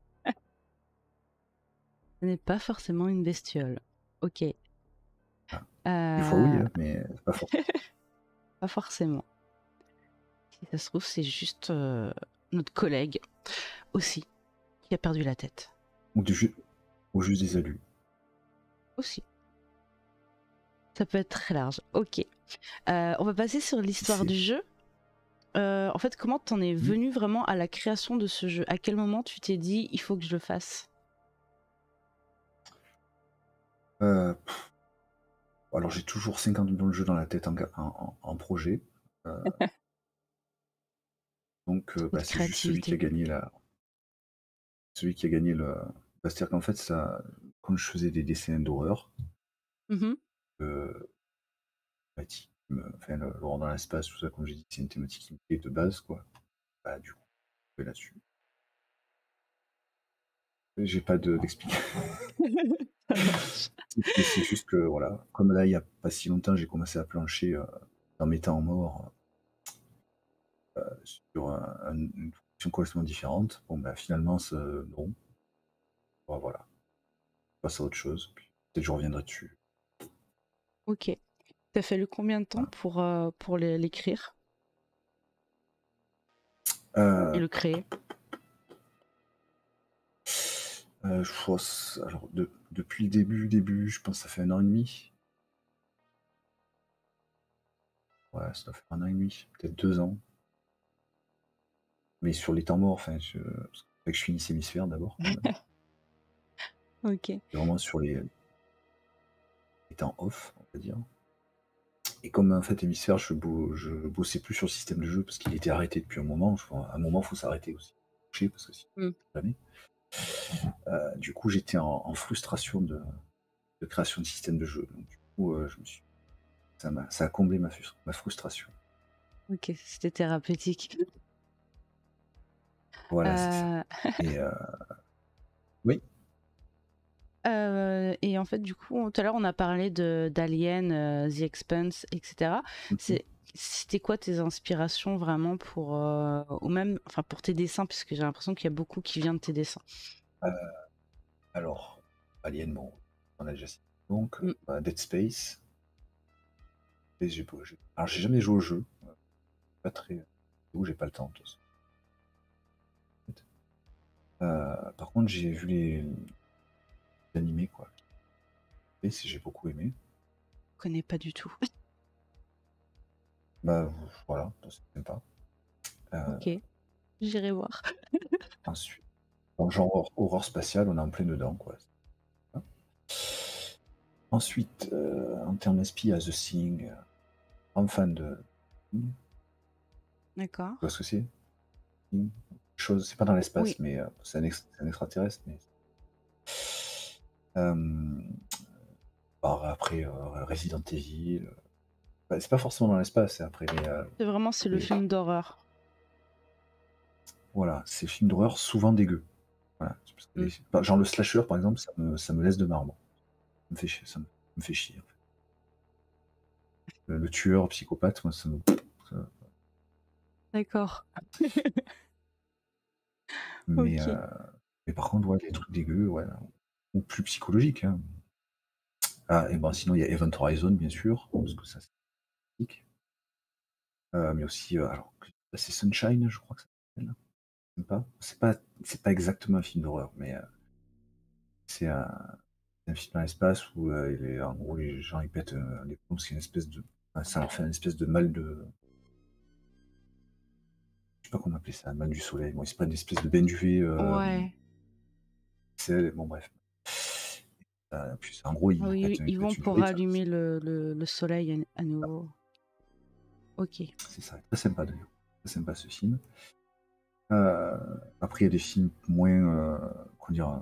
Ce n'est pas forcément une bestiole. Ok. Ah, des fois oui, Euh, hein, mais pas forcément. Pas forcément. Si ça se trouve, c'est juste euh, notre collègue aussi qui a perdu la tête. Ou, du ju- ou juste des adultes. Aussi. Ça peut être très large. Ok. Euh, on va passer sur l'histoire C'est. du jeu. Euh, en fait, comment t'en es Hmm. venu vraiment à la création de ce jeu? À quel moment tu t'es dit il faut que je le fasse? Euh, pff, alors j'ai toujours cinquante millions de jeux dans la tête en, ga- en- en- en projet. Euh, donc euh, Trop de bah, c'est juste celui qui a créativité. gagné la. Celui qui a gagné le. Bah, c'est-à-dire qu'en fait, ça, quand je faisais des dessins d'horreur, Mhm. euh, thématique qui me- enfin, le, le rendre dans l'espace, tout ça, comme j'ai dit, c'est une thématique qui me plaît de base, quoi. Bah, du coup, je vais là-dessus. J'ai pas de- d'explication. Ça marche. Mais c'est juste que, voilà, comme là, il y a pas si longtemps, j'ai commencé à plancher euh, dans mes temps morts euh, sur un- un- une fonction complètement différente. Bon, bah, finalement, ça- non. Bon, voilà, je passe à autre chose. Puis peut-être je reviendrai dessus. Ok. T'as fallu combien de temps Voilà. pour, euh, pour l'é- l'écrire et Euh, le créer? euh, je pense- alors, de- depuis le début, début, je pense que ça fait un an et demi. Ouais, ça doit faire un an et demi, peut-être deux ans. Mais sur les temps morts, enfin, je, parce que fait que je finisse hémisphère d'abord, quand même. Ok. C'est vraiment sur les, les temps off, on va dire. Et comme en fait hémisphère, je, bo- je bossais plus sur le système de jeu parce qu'il était arrêté depuis un moment. Je, à un moment, il faut s'arrêter aussi. Parce que sinon, Mm. jamais. Euh, du coup, j'étais en, en frustration de, de création de système de jeu. Donc, du coup, euh, je me suis, ça, m'a, ça a comblé ma, frus- ma frustration. Ok, c'était thérapeutique. Voilà, c'est ça. Euh, Et euh, oui. Euh, et en fait, du coup, tout à l'heure, on a parlé de d'Alien, euh, The Expanse, et cetera. Mhm. C'est, c'était quoi tes inspirations vraiment pour, euh, ou même, enfin, pour tes dessins, puisque j'ai l'impression qu'il y a beaucoup qui vient de tes dessins. Euh, alors, Alien, bon, on a déjà cité. Donc, Mm. euh, Dead Space. Et j'ai, pas- j'ai- alors, j'ai jamais joué au jeu. Euh, Pas très. Où j'ai pas le temps, de toute façon. Euh, par contre, j'ai vu les, les animés, quoi. Et si j'ai beaucoup aimé. Je connais pas du tout. Bah voilà, c'est sympa. Euh, Ok, j'irai voir. ensuite, dans le genre hor- horreur spatiale, on est en plein dedans, quoi. Ensuite, euh, en termes d'inspi, il y a The Thing, euh, un fan de. Tu D'accord. vois ce que c'est? Thing Chose, c'est pas dans l'espace, Oui. mais euh, c'est un, ex- c'est un extraterrestre. Mais... Euh, alors après, euh, Resident Evil. euh, bah, c'est pas forcément dans l'espace, c'est après les, euh, C'est vraiment, c'est le les- film d'horreur. Voilà, ces films d'horreur souvent dégueux. Voilà. C'est parce que Mm. les- bah, genre le slasher, par exemple, ça me, ça me laisse de marbre. Ça me fait chier. Ça me, ça me fait chier en fait. Le, le tueur psychopathe, moi, ça me. ça- D'accord. Mais, Ok. euh, mais par contre, ouais, les trucs dégueux, ouais, ou plus psychologiques, hein. Ah, et bon, sinon, il y a Event Horizon, bien sûr, parce que ça, c'est classique. Euh, mais aussi, euh, alors, c'est Sunshine, je crois que ça s'appelle. Même pas. C'est pas, c'est pas exactement un film d'horreur, mais euh, c'est un, un film dans l'espace où euh, il est- en gros, les gens ils pètent euh, les plombs, c'est une espèce de. Enfin, ça leur fait une espèce de mal de. Je sais pas comment appeler ça, mal du soleil. Bon, ils se prennent une espèce de bain d'U V. Euh, Ouais. c'est- bon, bref. Euh, puis, en gros, ils pètent, Oui, ils ils vont pètent une pour durée, ça. rallumer le, le, le soleil à, à nouveau. Ok. C'est ça, très sympa d'ailleurs. Très sympa ce film. Euh, après, il y a des films moins. Euh, comment dire, euh,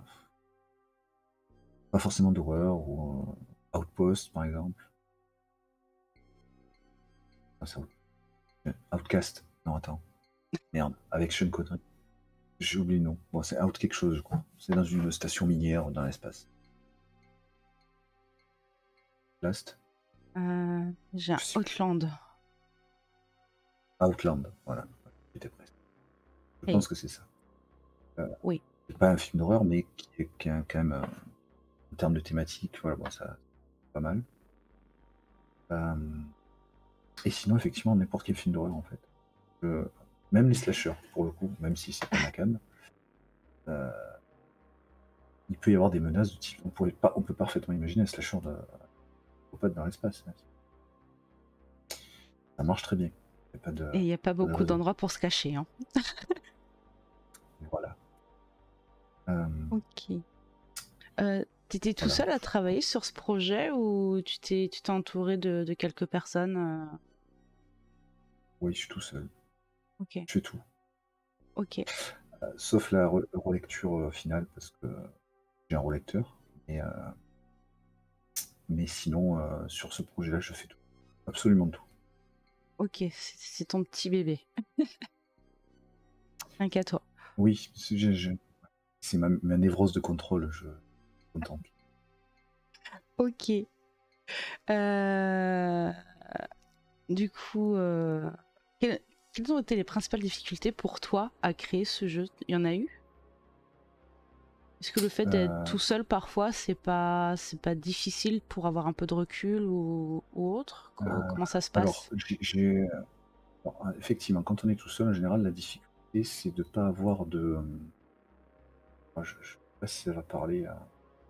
pas forcément d'horreur, ou euh, Outpost par exemple. Ah, c'est Out- Outcast. Non, attends. Merde, avec Sean Connery. J'ai oublié le nom. Bon, c'est Out quelque chose, je crois. C'est dans une station minière dans l'espace. Last. Euh, j'ai un Je sais plus. Outland. Outland, voilà. J'étais presque. Je Hey. pense que c'est ça. Euh, Oui. c'est pas un film d'horreur, mais qui est, qui est quand même, euh, en termes de thématique, voilà, bon, ça, c'est pas mal. Euh, et sinon, effectivement, n'importe quel film d'horreur, en fait. Euh, même les slashers, pour le coup, même si c'est pas ma cam, euh, il peut y avoir des menaces de type. On, pourrait pas, on peut parfaitement imaginer un slasher de psychopathe dans l'espace, hein. Ça marche très bien. Il n'y a pas de, Et il n'y a pas pas de beaucoup raison. d'endroits pour se cacher, hein. Voilà. Euh, Ok. Euh, T'étais tout voilà. seul à travailler sur ce projet ou tu t'es tu t'es entouré de, de quelques personnes euh, Oui, je suis tout seul. Ok. Je fais tout. Ok. Euh, sauf la re- relecture euh, finale, parce que j'ai un relecteur. Mais, euh, mais sinon, euh, sur ce projet-là, je fais tout. Absolument tout. Ok. C'est c'est ton petit bébé. Un qu'à toi. Oui, c'est j'ai- j'ai- c'est ma, ma névrose de contrôle, je contemple. Ok. Euh, Du coup, euh, quelles, quelles ont été les principales difficultés pour toi à créer ce jeu? Il y en a eu? Est-ce que le fait d'être Euh, tout seul parfois, c'est pas, c'est pas difficile pour avoir un peu de recul ou, ou autre? Co- euh, Comment ça se alors, passe? j'ai, j'ai- bon, effectivement, quand on est tout seul, en général, la difficulté, c'est de ne pas avoir de. euh, je ne sais pas si ça va parler à.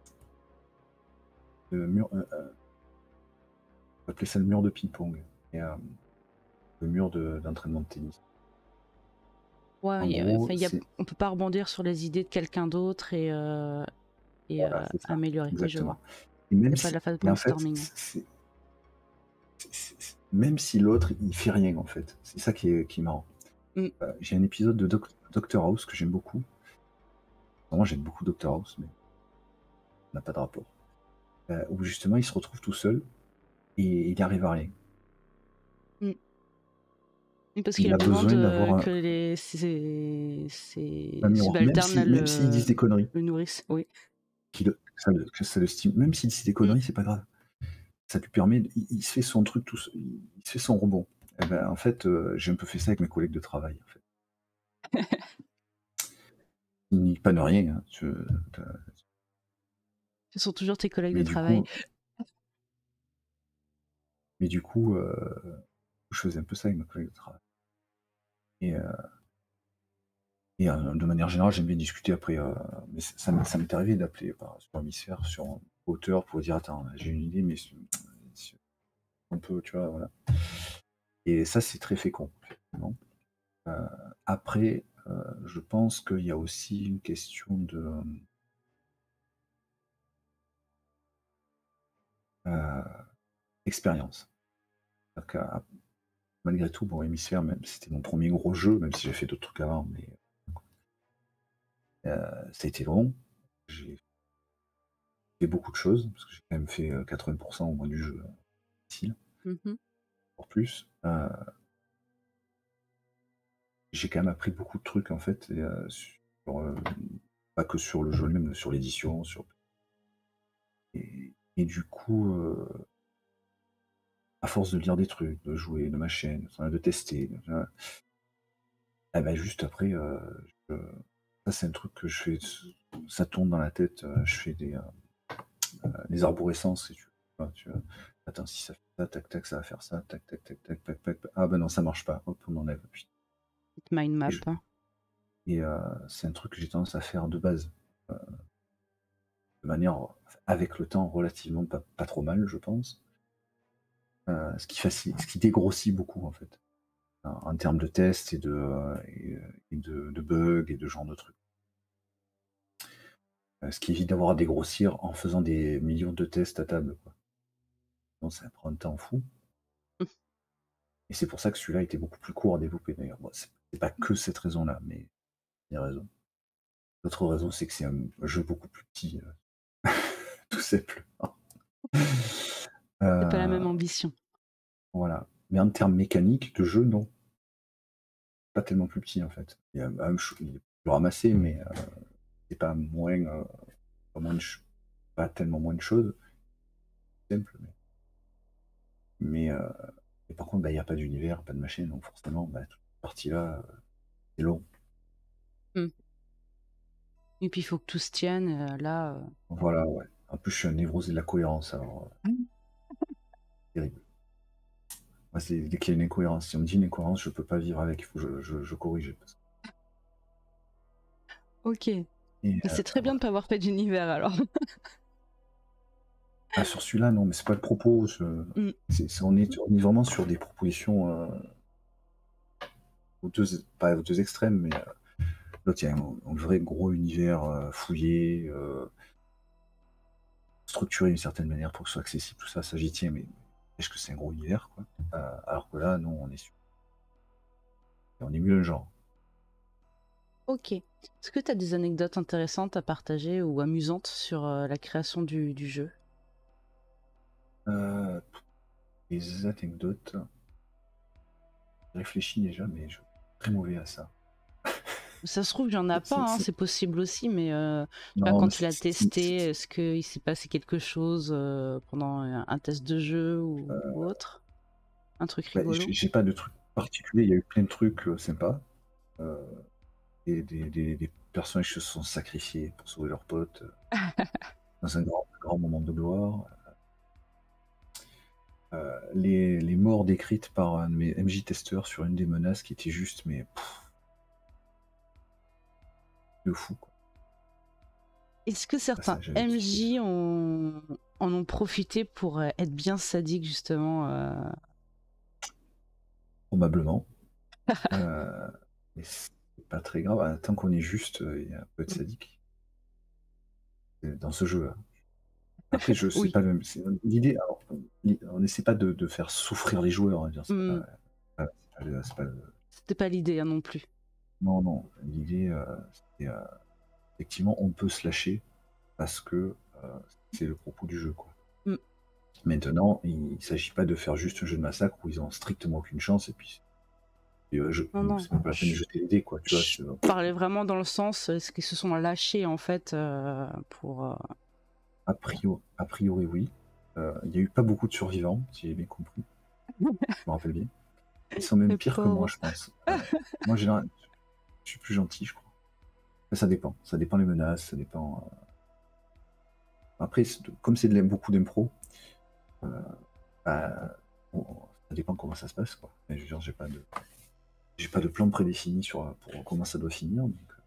De mur, euh, euh, on va appeler ça le mur de ping-pong. Et, euh, le mur de- d'entraînement de tennis. Ouais, En y a- gros, enfin, y a, c'est. on peut pas rebondir sur les idées de quelqu'un d'autre et, euh, et Voilà, euh, c'est ça. améliorer. Oui, je vois. Exactement. Et même C'est pas de si. la phase Et en fait, brainstorming. c'est- c'est- c'est- même si l'autre, il fait rien, en fait. C'est ça qui est, qui est marrant. Mm. Euh, j'ai un épisode de Doc- Doctor House que j'aime beaucoup. Moi, j'aime beaucoup Doctor House, mais on n'a pas de rapport. Euh, où justement, il se retrouve tout seul et il n'arrive à rien. Mm. Oui, parce qu'il Il a a besoin besoin de d'avoir un, que les ses, ses un miroir. Même subalternes là, si, même s'ils le, disent des conneries, le nourrissent. Oui. qu'il le- que ça, le, que ça le stime. Même s'ils disent des Mm. conneries, c'est pas grave. Ça lui permet, de- il, il se fait son truc tout seul, il, il se fait son rebond. Eh ben, en fait, euh, j'ai un peu fait ça avec mes collègues de travail. En fait. Ils n'y prennent rien, hein, tu- t'as- Ce sont toujours tes collègues de mais du travail. coup, mais du coup, euh, je faisais un peu ça avec mes collègues de travail. Et, euh, et euh, de manière générale, j'aime bien discuter après. Euh, mais ça, ça m'est ça m'est arrivé d'appeler par- sur Hémisphère, sur Hauteur, pour dire attends, j'ai une idée, mais c'est- c'est un peu, tu vois, voilà. Et ça, c'est très fécond, effectivement. Euh, après, euh, je pense qu'il y a aussi une question de euh, expérience. C'est-à-dire qu'à- malgré tout, bon, Hémisphère, même si c'était mon premier gros jeu, même si j'ai fait d'autres trucs avant, mais euh, ça a été long. J'ai fait beaucoup de choses, parce que j'ai quand même fait euh, quatre-vingts pour cent au moins du jeu euh, facile, Mhm. pour plus. Euh, j'ai quand même appris beaucoup de trucs, en fait, et, euh, sur, euh, pas que sur le jeu lui-même, mais sur l'édition, sur... Et, et du coup, euh, à force de lire des trucs, de jouer, de ma chaîne, enfin, de tester, euh, eh ben juste après, euh, je- Ça, c'est un truc que je fais, ça tourne dans la tête. euh, je fais des, euh, euh, des arborescences, si tu veux. Enfin, tu vois. Attends, si ça fait ça, tac, tac, ça va faire ça, tac, tac, tac, tac, tac, tac. Ah ben non, ça marche pas. Hop, on enlève. Putain. Petite mind Et, map. je- Hein. et, euh, c'est un truc que j'ai tendance à faire de base, euh, de manière, avec le temps, relativement pas, pas trop mal, je pense. Euh, ce qui facilite, ce qui dégrossit beaucoup, en fait, en, en termes de tests et de, euh, et, et de, de bugs et de genre de trucs. Euh, ce qui évite d'avoir à dégrossir en faisant des millions de tests à table, quoi. Donc ça prend un temps fou. Et c'est pour ça que celui-là était beaucoup plus court à développer d'ailleurs. Bon, c'est c'est pas que cette raison-là, mais il y a raison. L'autre raison, c'est que c'est un jeu beaucoup plus petit, euh, tout simplement. C'est pas la Euh, même ambition. voilà. Mais en termes mécaniques de jeu, non. Pas tellement plus petit en fait. Il, y a, même ch- il est plus ramassé, mais euh, c'est pas moins, euh, pas, moins de ch- pas tellement moins de choses. Simple. Mais, mais, euh, et par contre, bah, il n'y a pas d'univers, pas de machine, donc forcément, bah, toute cette partie-là, euh, c'est long. Hmm. Et puis il faut que tout se tienne. euh, là, euh, Voilà, ouais. En plus, je suis un névrosé de la cohérence, alors euh, terrible. Moi, c'est dès qu'il y a une incohérence. Si on me dit une incohérence, je peux pas vivre avec, il faut que je, je, je corrige. Parce que- Ok. Et, Mais euh, c'est très bien de voilà. ne pas avoir fait d'univers alors. Ah, sur celui-là, non, mais c'est pas le propos. je- Hmm. c'est- c'est- on, est, on est vraiment sur des propositions euh, aux deux, pas aux deux extrêmes, mais euh, l'autre, il y a un, un vrai gros univers euh, fouillé, euh, structuré d'une certaine manière pour que ce soit accessible, tout ça, ça j'y tiens, mais est-ce que c'est un gros univers, quoi. Euh, alors que là, non, on est sur, on est mieux le genre. Ok. Est-ce que tu as des anecdotes intéressantes à partager ou amusantes sur euh, la création du, du jeu? Euh, les anecdotes, je réfléchis déjà, mais je suis très mauvais à ça. Ça se trouve, il n'y en a pas, C'est- hein, c'est- c'est possible aussi, mais euh, je sais pas, Non, quand mais tu l'as c'est c'est- testé, c'est- est-ce qu'il s'est passé quelque chose euh, pendant un, un test de jeu ou, ou autre? Un truc bah, rigolo? j'ai j'ai pas de truc particulier, il y a eu plein de trucs euh, sympas. Euh, et des, des- des personnages qui se sont sacrifiés pour sauver leurs potes euh, dans un grand, grand moment de gloire. Euh, les, les morts décrites par un de mes M J testeurs sur une des menaces qui était juste, mais pff, de fou, quoi. Est-ce que Ah, certains ça, j'avais kiffé ça. M J ont, en ont profité pour euh, être bien sadiques, justement euh, Probablement. Euh, mais c'est pas très grave. Ah, tant qu'on est juste, euh, il y a un peu de sadique euh, dans ce jeu-là. Après, je sais Oui, pas le même. c'est- L'idée, alors, on n'essaie pas de, de faire souffrir les joueurs. Hein, c'est hmm, pas, c'est pas- c'est pas le- c'est pas le- c'était pas l'idée hein, non plus. Non, non. L'idée, euh, c'est euh, effectivement, on peut se lâcher parce que euh, c'est le propos du jeu, quoi. Hmm. Maintenant, il ne s'agit pas de faire juste un jeu de massacre où ils ont strictement aucune chance et puis et, euh, je- Non, non. c'est même pas la peine de Je, jeter les dés, quoi. Tu vois, je c'est- euh, parlais vraiment dans le sens, est-ce qu'ils se sont lâchés en fait euh, pour. euh, a priori, a priori, oui. Euh, Il n'y a eu pas beaucoup de survivants, si j'ai bien compris. Je me rappelle bien. Ils sont même Les pires que moi, pauvres. je pense. Euh, moi, en général, je suis plus gentil, je crois. Mais ça dépend. Ça dépend les menaces, ça dépend. euh. Après, c'est- comme c'est de l'im- beaucoup d'impro, euh, bah, bon, ça dépend comment ça se passe, quoi. Mais je veux dire, j'ai pas de, j'ai pas de plan prédéfini sur euh, pour comment ça doit finir. Donc, euh,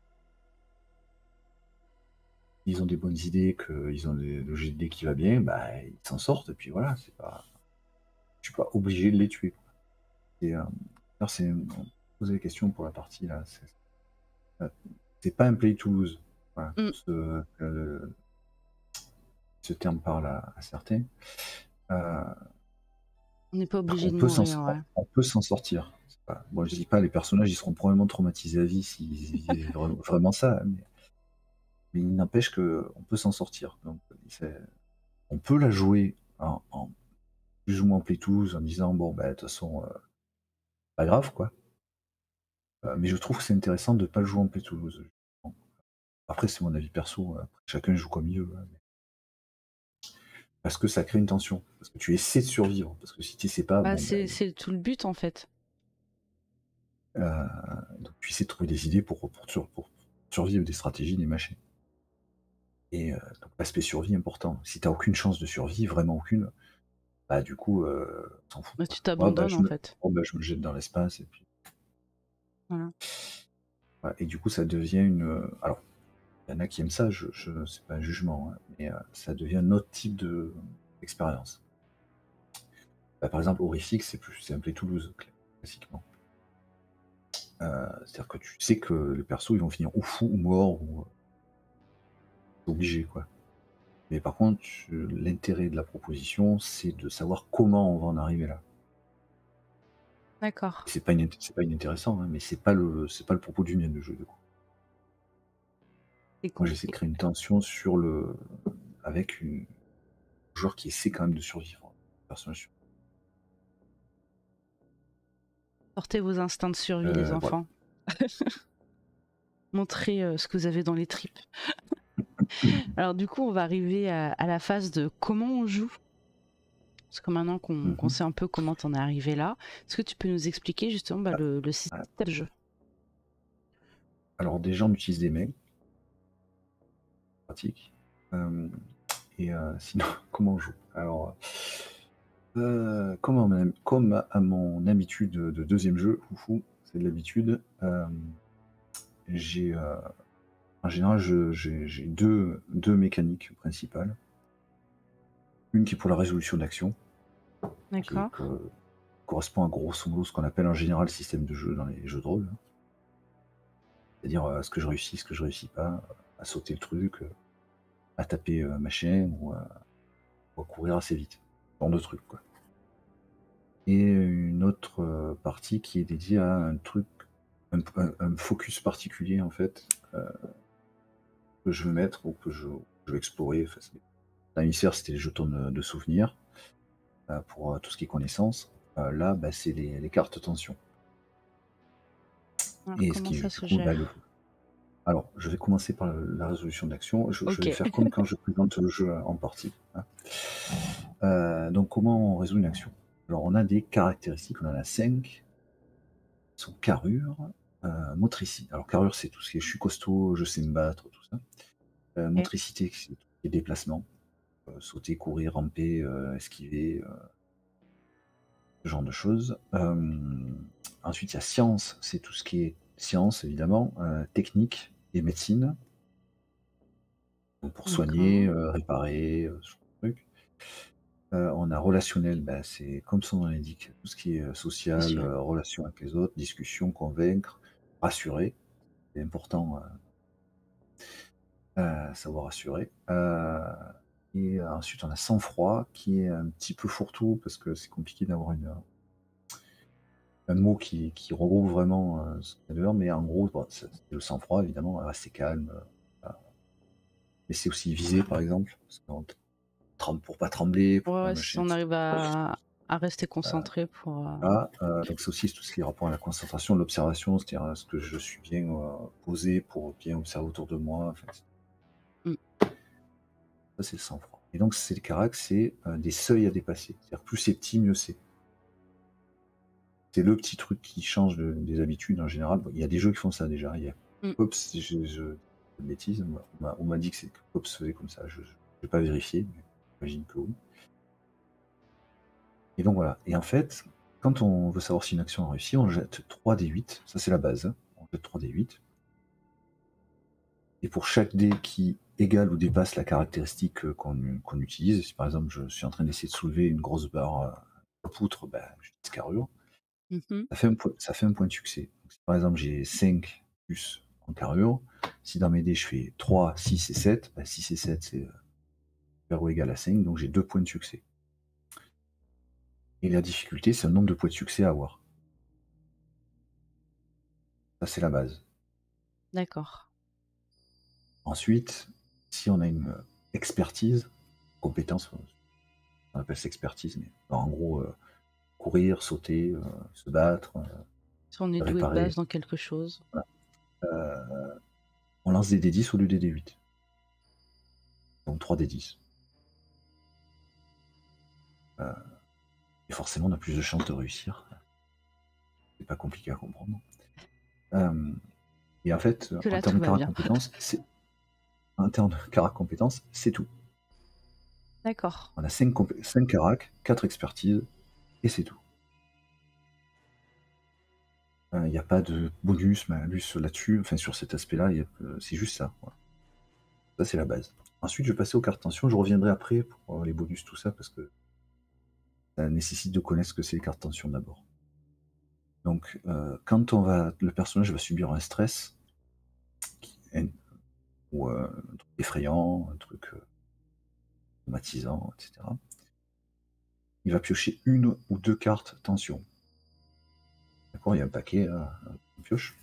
ils ont des bonnes idées, qu'ils ont des, le jet de dés qui va bien, bah, ils s'en sortent. Et puis voilà, c'est pas, je suis pas obligé de les tuer, quoi. Et, euh, alors, c'est, on posait la question pour la partie là. C'est euh, c'est pas un play to lose. Voilà, Hmm. ce, euh, ce terme parle à, à certains. Euh, On n'est pas obligé on de peut s'en mourir, ouais. on peut s'en sortir. C'est pas- moi, je dis pas les personnages, ils seront probablement traumatisés à vie s'ils vivent vra- vraiment ça, hein, mais, mais il n'empêche que on peut s'en sortir. Donc, c'est- on peut la jouer en, en plus ou moins play to lose en disant bon, bah, de toute façon, euh, pas grave, quoi. Euh, mais je trouve que c'est intéressant de pas le jouer en play to lose. Après, c'est mon avis perso. Après, chacun joue comme il veut, hein, mais- parce que ça crée une tension. Parce que tu essaies de survivre. Parce que si tu sais pas, Bah, bon, c'est ben, c'est tout le but en fait. euh, donc tu essaies de trouver des idées pour, pour, pour, pour survivre des stratégies, des machins. Et euh, donc l'aspect survie est important. Si t'as aucune chance de survie, vraiment aucune, bah du coup, euh, on s'en fout, Ouais, quoi. tu Moi, bah, t'abandonnes je en me... fait. oh, bah, je me jette dans l'espace et puis. Voilà. Ouais, et du coup, ça devient une. euh, Alors, il y en a qui aiment ça, je, je... c'est pas un jugement, hein, mais euh, ça devient un autre type de d'expérience. Bah, par exemple, horrifique, c'est plus c'est un Play Toulouse, cl- classiquement. Euh, c'est-à-dire que tu sais que les persos ils vont finir ou fous ou morts ou euh, obligés, quoi. Mais par contre, tu- l'intérêt de la proposition, c'est de savoir comment on va en arriver là. Et D'accord. c'est pas, inint- c'est pas inintéressant, hein, mais c'est pas le, c'est pas le propos du mien de jeu, du coup. J'ai Moi, j'essaie de compris. créer une tension sur le, avec une un joueur qui essaie quand même de survivre. Un personnage sur- Sortez vos instincts de survie, les Euh, voilà. enfants. Montrez euh, ce que vous avez dans les tripes. Alors du coup, on va arriver à, à la phase de comment on joue. Parce que maintenant qu'on qu'on Mhm. sait un peu comment t'en es arrivé là, est-ce que tu peux nous expliquer justement bah, Ah, le, le ah. système de jeu? Alors, des gens utilisent des mails, pratique. Euh, et euh, sinon, comment on joue? Alors, euh, comme, à mon, comme à mon habitude de deuxième jeu, foufou, c'est de l'habitude, euh, j'ai, euh, en général, je- j'ai j'ai deux, deux mécaniques principales. Une qui est pour la résolution d'action, qui est D'accord. que- correspond à grosso modo ce qu'on appelle en général le système de jeu dans les jeux de rôle. C'est-à-dire euh, est-ce que je réussis, est-ce que je réussis pas, euh, à sauter le truc, euh, à taper euh, machin, ou à, ou à courir assez vite. Ce genre de truc, quoi. Et une autre euh, partie qui est dédiée à un truc, un, un- un focus particulier en fait, euh, que je veux mettre ou que je, je veux explorer. Enfin, c'est- L'initiaire, c'était les jetons de, de souvenirs euh, pour euh, tout ce qui est connaissance. Euh, là, bah, c'est les, les cartes tension. Alors Et ce comment qui, ça du se coup, bah, le... gère? alors, je vais commencer par le- la résolution d'action. Je, je Ok. vais faire comme quand je présente le jeu en partie, hein. Euh, donc, comment on résout une action? Alors, on a des caractéristiques, on en a cinq. Sont carrure, euh, motricité. Alors, carrure, c'est tout ce qui est je suis costaud, je sais me battre, tout ça. Euh, Ok. motricité, c'est tout ce qui est déplacement. Euh, sauter, courir, ramper, euh, esquiver, euh, ce genre de choses. Euh, ensuite, il y a science, c'est tout ce qui est science, évidemment, euh, technique et médecine. Donc, pour soigner, D'accord. euh, réparer, euh, ce genre de trucs. Euh, on a relationnel, ben, c'est comme son nom l'indique, tout ce qui est euh, social, Social. euh, relation avec les autres, discussion, convaincre, rassurer. C'est important, euh, euh, savoir assurer. Euh, et euh, ensuite, on a sang-froid, qui est un petit peu fourre-tout, parce que c'est compliqué d'avoir une, un mot qui, qui regroupe vraiment euh, ce qu'il y a dedans, mais en gros, bon, c'est c'est le sang-froid, évidemment, rester calme. Euh, voilà. Mais c'est aussi viser, par exemple, parce qu'on tremble pour pas trembler, pour Ouais, pas ouais, si machin, on et cetera. arrive à, à rester concentré pour... euh, Voilà. Euh, donc c'est aussi tout ce qui est rapport à la concentration, l'observation, c'est-à-dire est-ce que je suis bien euh, posé pour bien observer autour de moi. Enfin, mm, ça, c'est le sang-froid. Et donc, c'est le carac, c'est euh, des seuils à dépasser. C'est-à-dire, plus c'est petit, mieux c'est. C'est le petit truc qui change de- des habitudes en général. Bon, il y a des jeux qui font ça déjà. Il y a mm. Cops, si je, je de bêtises, on m'a- on m'a dit que, c'est- que Cops faisait comme ça. Je n'ai pas vérifié, mais j'imagine que oui. Et donc voilà. Et en fait, quand on veut savoir si une action a réussi, on jette trois d huit. Ça, c'est la base, hein. On jette trois d huit. Et pour chaque dé qui égale ou dépasse la caractéristique euh, qu'on qu'on utilise, si par exemple je suis en train d'essayer de soulever une grosse barre euh, poutre, ben, j'utilise carrure, Mhm. ça fait un point, ça fait un point de succès. Donc, si par exemple j'ai cinq plus en carrure, si dans mes dés je fais trois, six et sept, ben, six et sept c'est euh, supérieur ou égal à cinq, donc j'ai deux points de succès. Et la difficulté, c'est le nombre de points de succès à avoir. Ça, c'est la base. D'accord. Ensuite, si on a une euh, expertise, compétence, on appelle ça expertise, mais en gros, euh, courir, sauter, euh, se battre, euh, Si on est doué de base réparer. dans quelque chose. Voilà. Euh, on lance des D dix au lieu des D huit. Donc trois D dix. Euh, et forcément, on a plus de chances de réussir. C'est pas compliqué à comprendre. Euh, Et en fait, Que en là, termes tout de va carac bien. compétences, c'est en termes de carac compétences, c'est tout. D'accord. On a cinq compé cinq caracs, quatre expertises et c'est tout. Il n'y a pas de bonus, malus là-dessus, enfin sur cet aspect-là, il y a, euh, c'est juste ça. Voilà. Ça, c'est la base. Ensuite, je vais passer aux cartes tension. Je reviendrai après pour euh, les bonus, tout ça, parce que ça nécessite de connaître ce que c'est les cartes tension d'abord. Donc, euh, quand on va, le personnage va subir un stress, qui- un- ou euh, un truc effrayant, un truc euh, traumatisant, et cetera, il va piocher une ou deux cartes tension. D'accord? Il y a un paquet, là, on pioche.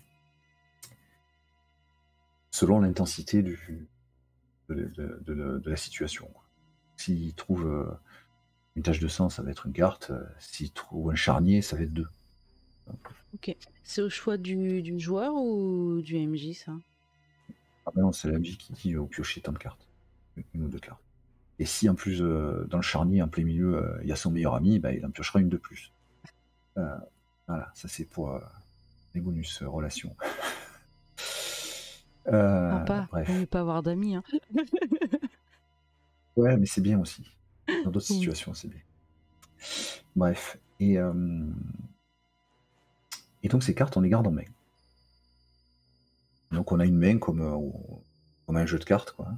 Selon l'intensité du, de, de- de- de la situation, quoi. S'il trouve euh, une tache de sang, ça va être une carte. euh, S'il trouve un charnier, ça va être deux. Ok. C'est au choix du, du joueur ou du M J, ça? Ah ben non, c'est la M J qui dit au piocher tant de cartes. Une ou deux cartes. Et si en plus, euh, dans le charnier, en plein milieu, euh, il y a son meilleur ami, bah, il en piochera une de plus. Euh, voilà, ça c'est pour euh, les bonus euh, relations. Euh, Sympa. Vaut mieux bref. pas avoir d'amis, hein. Ouais, mais c'est bien aussi. Dans d'autres Oui. situations, c'est bien. Bref. Et, euh, et donc ces cartes, on les garde en main. Donc on a une main comme, euh, comme un jeu de cartes, quoi.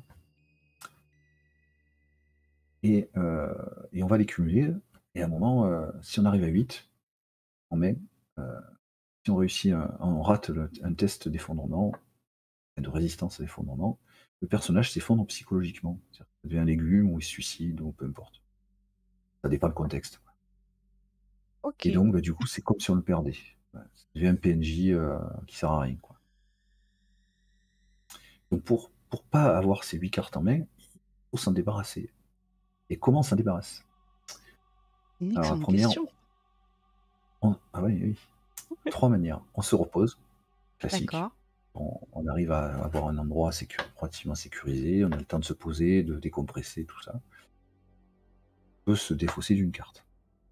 Et, euh, et on va les cumuler. Et à un moment, euh, si on arrive à huit en main, euh, si on réussit, un- on rate le- un test d'effondrement, de résistance à l'effondrement, le personnage s'effondre psychologiquement. C'est-à-dire qu'il devient un légume ou il se suicide ou peu importe. Ça dépend du contexte. Ok. Et donc, bah, du coup, c'est comme si on le perdait. Voilà. Ça devient un P N J euh, qui sert à rien, quoi. Donc, pour pour pas avoir ces huit cartes en main, il faut s'en débarrasser. Et comment on s'en débarrasse? Une Alors, la excellente première, question. on- ah oui, oui. Trois manières. On se repose, classique. D'accord. On, on arrive à avoir un endroit sécu- relativement sécurisé, on a le temps de se poser, de décompresser, tout ça. On peut se défausser d'une carte.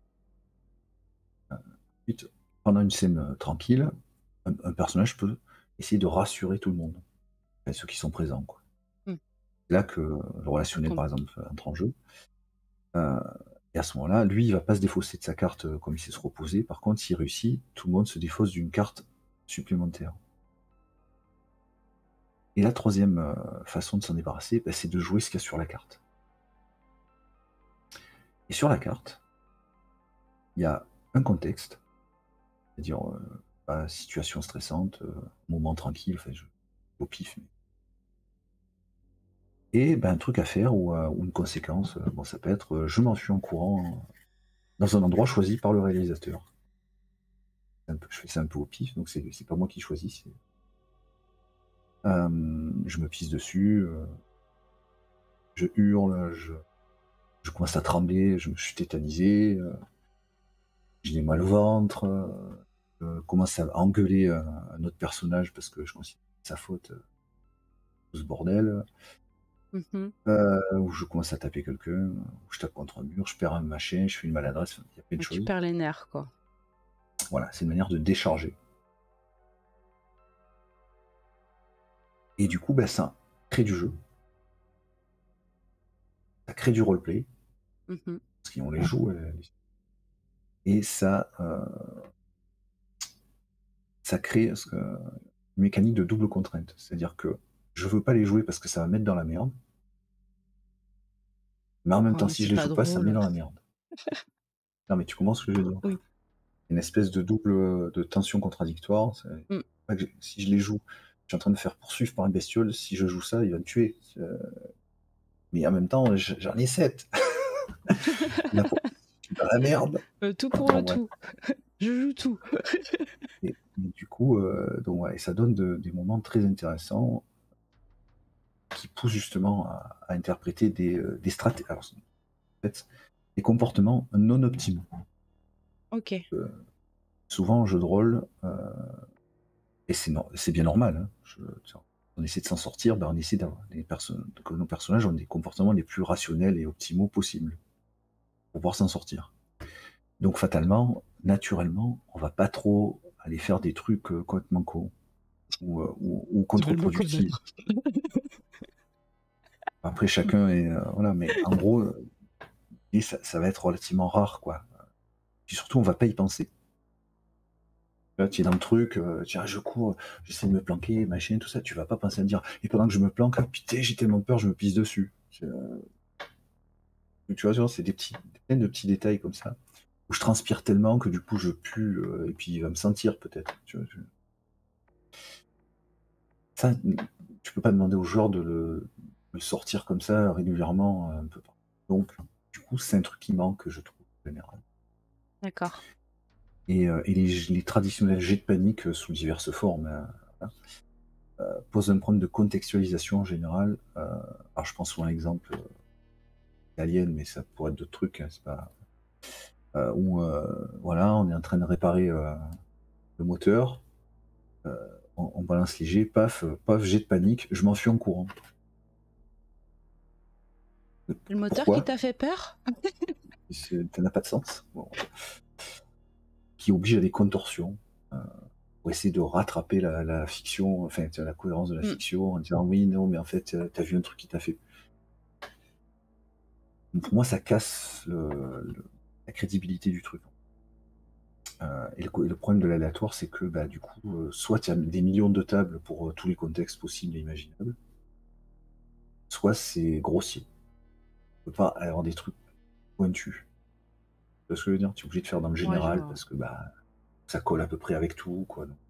Ensuite, pendant une scène euh, tranquille, un, un personnage peut essayer de rassurer tout le monde, enfin, ceux qui sont présents, quoi. Hmm. C'est là que le relationnel, Attends. par exemple, entre en jeu. Euh, et à ce moment-là, lui, il va pas se défausser de sa carte euh, comme il sait se reposer. Par contre, s'il réussit, tout le monde se défausse d'une carte supplémentaire. Et la troisième euh, façon de s'en débarrasser, bah, c'est de jouer ce qu'il y a sur la carte. Et sur la carte, il y a un contexte, c'est-à-dire euh, bah, situation stressante, euh, moment tranquille, enfin, je, au pif. mais- Et bah, un truc à faire ou, euh, ou une conséquence, euh, bon, ça peut être euh, je m'enfuis en courant euh, dans un endroit choisi par le réalisateur. C'est un peu- je fais ça un peu au pif, donc c'est c'est pas moi qui choisis. c'est- Euh, je me pisse dessus, euh, je hurle, je, je commence à trembler, je, je suis tétanisé, euh, j'ai mal au ventre, euh, je commence à engueuler euh, un autre personnage parce que je considère que c'est sa faute, euh, tout ce bordel. Mhm. Euh, où je commence à taper quelqu'un, où je tape contre un mur, je perds un machin, je fais une maladresse, enfin, il y a plein de Donc, tu choses. perds les nerfs, quoi. Voilà, c'est une manière de décharger. Et du coup, ben, ça crée du jeu, ça crée du roleplay, Mhm. parce qu'on les joue, euh, et ça, euh, ça crée ce que- une mécanique de double contrainte. C'est-à-dire que je veux pas les jouer parce que ça va me mettre dans la merde, mais en même Oh, temps, mais si je c'est les pas joue pas, ça me met drôle. dans la merde. Non, mais tu comprends ce que je veux dire? Oui. Une espèce de double de tension contradictoire. c'est Mm. pas que j'ai- Si je les joue, je suis en train de me faire poursuivre par une bestiole, si je joue ça, il va me tuer. Euh, Mais en même temps, j- j'en ai sept. Là, pour... je suis dans la merde. Euh, tout pour Bon, le bref. tout. Je joue tout. Et, et du coup, euh, donc, ouais, ça donne de- des moments très intéressants qui poussent justement à, à interpréter des, euh, des stratégies, alors, en fait, des comportements non optimaux. Ok. Euh, souvent en jeu de rôle, euh, et c'est no- c'est bien normal, hein, je- on essaie de s'en sortir, ben, on essaie d'avoir des personnes, que nos personnages ont des comportements les plus rationnels et optimaux possibles pour pouvoir s'en sortir. Donc fatalement, naturellement, on va pas trop aller faire des trucs euh, complètement cons. ou, euh, ou, ou Tu veux le mot contre-productif. connaître. Après, chacun est. Euh, voilà, mais en gros, euh, et ça, ça va être relativement rare, quoi. Puis surtout, on va pas y penser. Là, tu es dans le truc, euh, tiens, je cours, j'essaie de me planquer, machin, tout ça, tu vas pas penser à dire. Et pendant que je me planque, ah, putain, j'ai tellement peur, je me pisse dessus. Euh, tu vois, genre, c'est des petits, plein de petits détails comme ça. Où je transpire tellement que du coup, je pue, euh, et puis il va me sentir peut-être. Tu vois, je... Ça, tu peux pas demander aux joueurs de le, de le sortir comme ça régulièrement, euh, un peu partout. Donc, du coup, c'est un truc qui manque, je trouve, en général. D'accord. Et, euh, et les, les traditionnels jets de panique euh, sous diverses formes euh, voilà, euh, posent un problème de contextualisation en général. Euh, alors, je pense souvent à l'exemple euh, Alien, mais ça pourrait être d'autres trucs. Hein, c'est pas, euh, où euh, voilà, on est en train de réparer euh, le moteur, euh, on, on balance les jets, paf, euh, paf, jet de panique, je m'enfuis en courant. Le moteur qui Pourquoi? t'a fait peur? C'est- Ça n'a pas de sens. Bon. Qui oblige à des contorsions euh, pour essayer de rattraper la, la fiction, enfin la cohérence de la Mm. fiction en disant oui, non, mais en fait, euh, t'as vu un truc qui t'a fait. Donc, pour moi, ça casse le, le, la crédibilité du truc. Euh, et, le, et le problème de l'aléatoire, c'est que bah, du coup, euh, soit tu as des millions de tables pour euh, tous les contextes possibles et imaginables, soit c'est grossier. Tu peux pas avoir des trucs pointus. Tu vois ce que je veux dire? Tu es obligé de faire dans le Ouais, je général vois. parce que bah, ça colle à peu près avec tout. Quoi. Donc,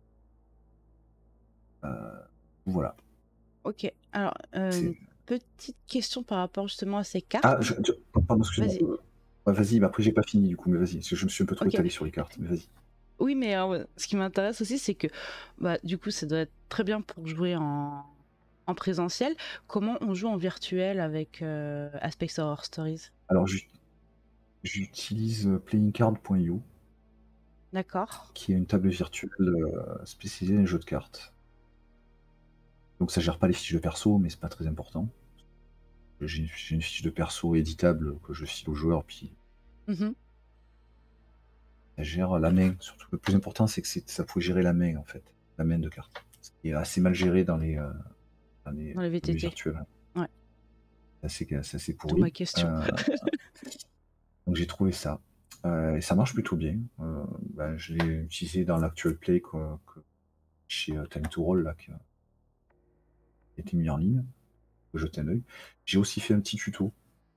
euh, voilà. Ok. Alors, euh, une C'est... petite question par rapport justement à ces Ah, cartes. je, je- pardon, excuse-moi. Vas-y. Ouais, vas-y, mais après j'ai pas fini du coup, mais vas-y, parce que je me suis un peu trop Ok. étalé sur les cartes, mais vas-y. Oui, mais euh, ce qui m'intéresse aussi, c'est que bah, du coup, ça doit être très bien pour jouer en, en présentiel. Comment on joue en virtuel avec euh, Aspects Horror Stories? Alors j'u- j'utilise euh, playingcard point io, D'accord. qui est une table virtuelle euh, spécialisée dans les jeux de cartes. Donc ça gère pas les fiches de perso, mais c'est pas très important. J'ai j'ai une fiche de perso éditable que je file aux joueurs, puis Mhm. ça gère la main. Surtout, le plus important, c'est que c'est- ça faut gérer la main en fait, la main de cartes. Ce qui est assez mal géré dans les, euh, dans les, Dans les dans les V T T. virtuels. Ouais. C'est assez, c'est assez D'où ma pourri. question. Euh, donc j'ai trouvé ça. Euh, et ça marche plutôt bien. Euh, ben, je l'ai utilisé dans l'actual play que, que chez euh, Time to Roll, là, qui a été mis en ligne. Faut jeter un œil. J'ai aussi fait un petit tuto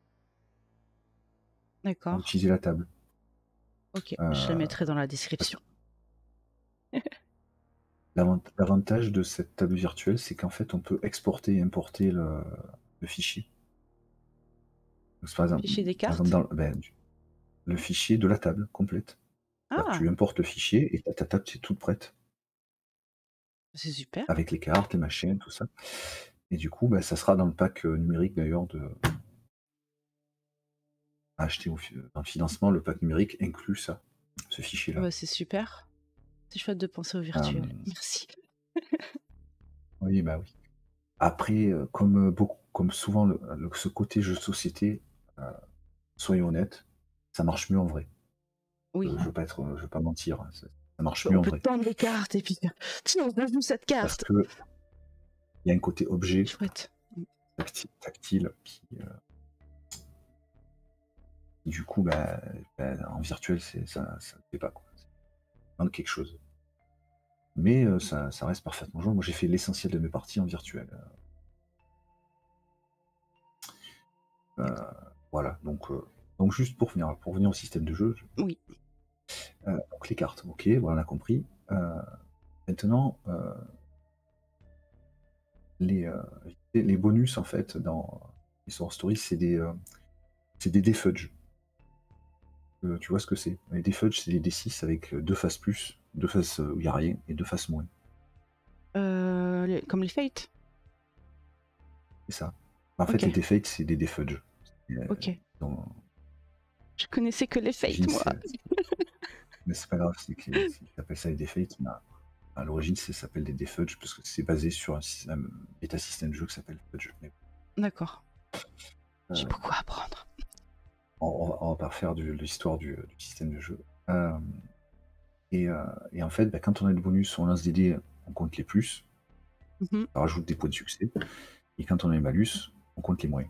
pour D'accord. utiliser la table. Ok. Je la Euh, mettrai dans la description. l'avant- L'avantage de cette table virtuelle, c'est qu'en fait, on peut exporter et importer le, le fichier. Donc, par exemple, Fichier des par exemple cartes. dans, ben, du- le fichier de la table complète. C'est-à-dire que Ah, tu importes le fichier et ta, ta table, c'est toute prête. c'est super. Avec les cartes, les machines, tout ça. Et du coup, bah, ça sera dans le pack euh, numérique d'ailleurs de à acheter au fi- dans le financement, le pack numérique inclut ça, ce Ah fichier-là. bah, c'est super. C'est chouette de penser au Euh, virtuel. Merci. oui, bah oui. Après, euh, comme euh, beaucoup, comme souvent le, le- ce côté jeu de société, euh, soyons honnêtes, ça marche mieux en vrai. Oui. Euh, je veux pas être, je veux pas mentir, hein, ça, ça marche mieux On en peut vrai. tendre les cartes et puis faire, tiens, on joue cette Parce carte. que il y a un côté objet Chouette. tacti- tactile qui, euh, qui, du coup, bah, bah, en virtuel, c'est, ça ça ne fait pas. Quoi. Il manque quelque chose. Mais euh, ça, ça reste parfaitement jouable. Moi, j'ai fait l'essentiel de mes parties en virtuel. Euh, voilà, donc, euh, donc juste pour venir, pour venir au système de jeu, je- Oui. euh, donc les cartes, ok, voilà, on a compris. Euh, maintenant, euh, les, euh, les bonus, en fait, dans Histoire Story, c'est des, euh, c'est des defudge. Euh, tu vois ce que c'est? Les defudge, c'est les D six avec deux faces plus, deux faces euh, où il n'y a rien, et deux faces moins. Euh, les- comme les Fates. C'est ça. En fait, Ok. les defates, c'est des defudge. Euh, Ok. dans- Je connaissais que les Fates, l'origine, moi. c'est- Mais c'est pas grave, c'est qu'ils ils appellent ça les defates, mais à, à l'origine, ça s'appelle des defudge parce que c'est basé sur un système, méta système de jeu qui s'appelle Fudge. Mais, D'accord. euh, J'ai beaucoup à apprendre. on, on va, on va pas refaire du- de l'histoire du, du système de jeu. Euh, et, euh, et en fait, bah, quand on a le bonus, on lance des dés, on compte les plus, Mhm. ça rajoute des points de succès. Et quand on a les malus, on compte les moins.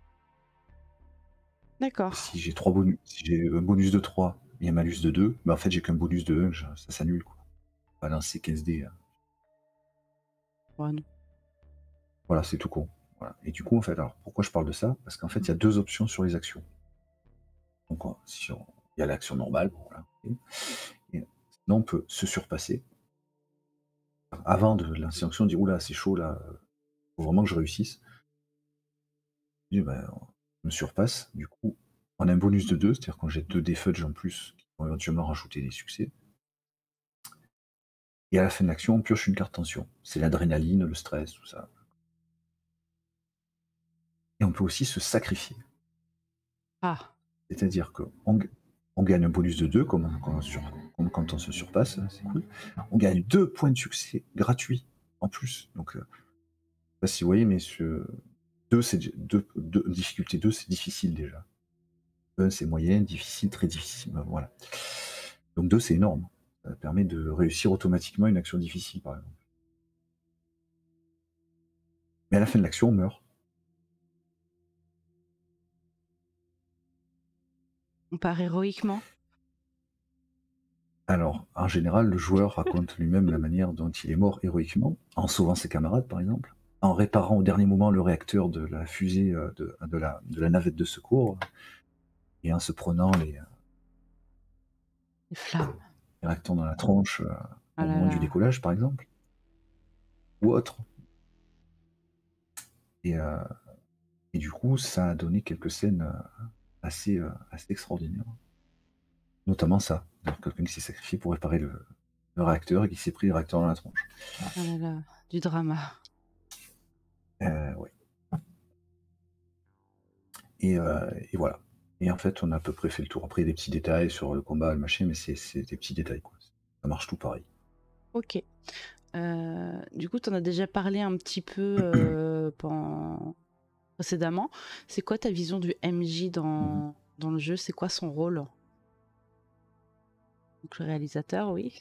D'accord. Si j'ai trois bonus, si j'ai un bonus de trois et un malus de deux, bah en fait j'ai qu'un bonus de un, je- ça s'annule quoi. Balancer quinze dés. hein. Ouais, non. Voilà, c'est tout con. Voilà. Et du coup, en fait, alors pourquoi je parle de ça? Parce qu'en fait, il y a deux options sur les actions. Donc, on- si on- il y a l'action normale, bon, voilà. ok. Et sinon, on peut se surpasser. Avant de lancer l'action, on dit oula, c'est chaud là, faut vraiment que je réussisse. Je dis, ben, on me surpasse. Du coup, on a un bonus de deux, c'est-à-dire qu'on jette deux dés fudge en plus qui vont éventuellement rajouter des succès. Et à la fin de l'action, on pioche une carte tension. C'est l'adrénaline, le stress, tout ça. Et on peut aussi se sacrifier. Ah, C'est-à-dire qu'on on gagne un bonus de deux, comme, comme sur- comme quand on se surpasse, c'est cool. On gagne deux points de succès gratuits en plus. Donc, euh, je sais pas si vous voyez, mais ce deux, c'est deux, deux- difficulté deux, c'est difficile déjà. un, c'est moyen, difficile, très difficile. ben Voilà. Donc deux, c'est énorme. Ça permet de réussir automatiquement une action difficile, par exemple. Mais à la fin de l'action, on meurt. on part héroïquement. Alors, en général, le joueur raconte lui-même la manière dont il est mort héroïquement, en sauvant ses camarades, par exemple, en réparant au dernier moment le réacteur de la fusée euh, de, de la, de la navette de secours, et en se prenant les, Les flammes. les réacteurs dans la tronche euh, Ah au là moment du là. décollage, par exemple, ou autre. Et, euh, et du coup, ça a donné quelques scènes euh, assez, euh, assez extraordinaires. Notamment ça, donc quelqu'un qui s'est sacrifié pour réparer le, le réacteur et qui s'est pris le réacteur dans la tronche. Ah là là. Du drama. Euh, ouais. Et, euh, et voilà. Et en fait, on a à peu près fait le tour. Après, il y a des petits détails sur le combat, le machin, mais c'est c'est des petits détails, quoi. Ça marche tout pareil. Ok. Euh, du coup, tu en as déjà parlé un petit peu euh, pen- précédemment. C'est quoi ta vision du M J Mhm. dans, dans le jeu? C'est quoi son rôle? Donc, le réalisateur, oui.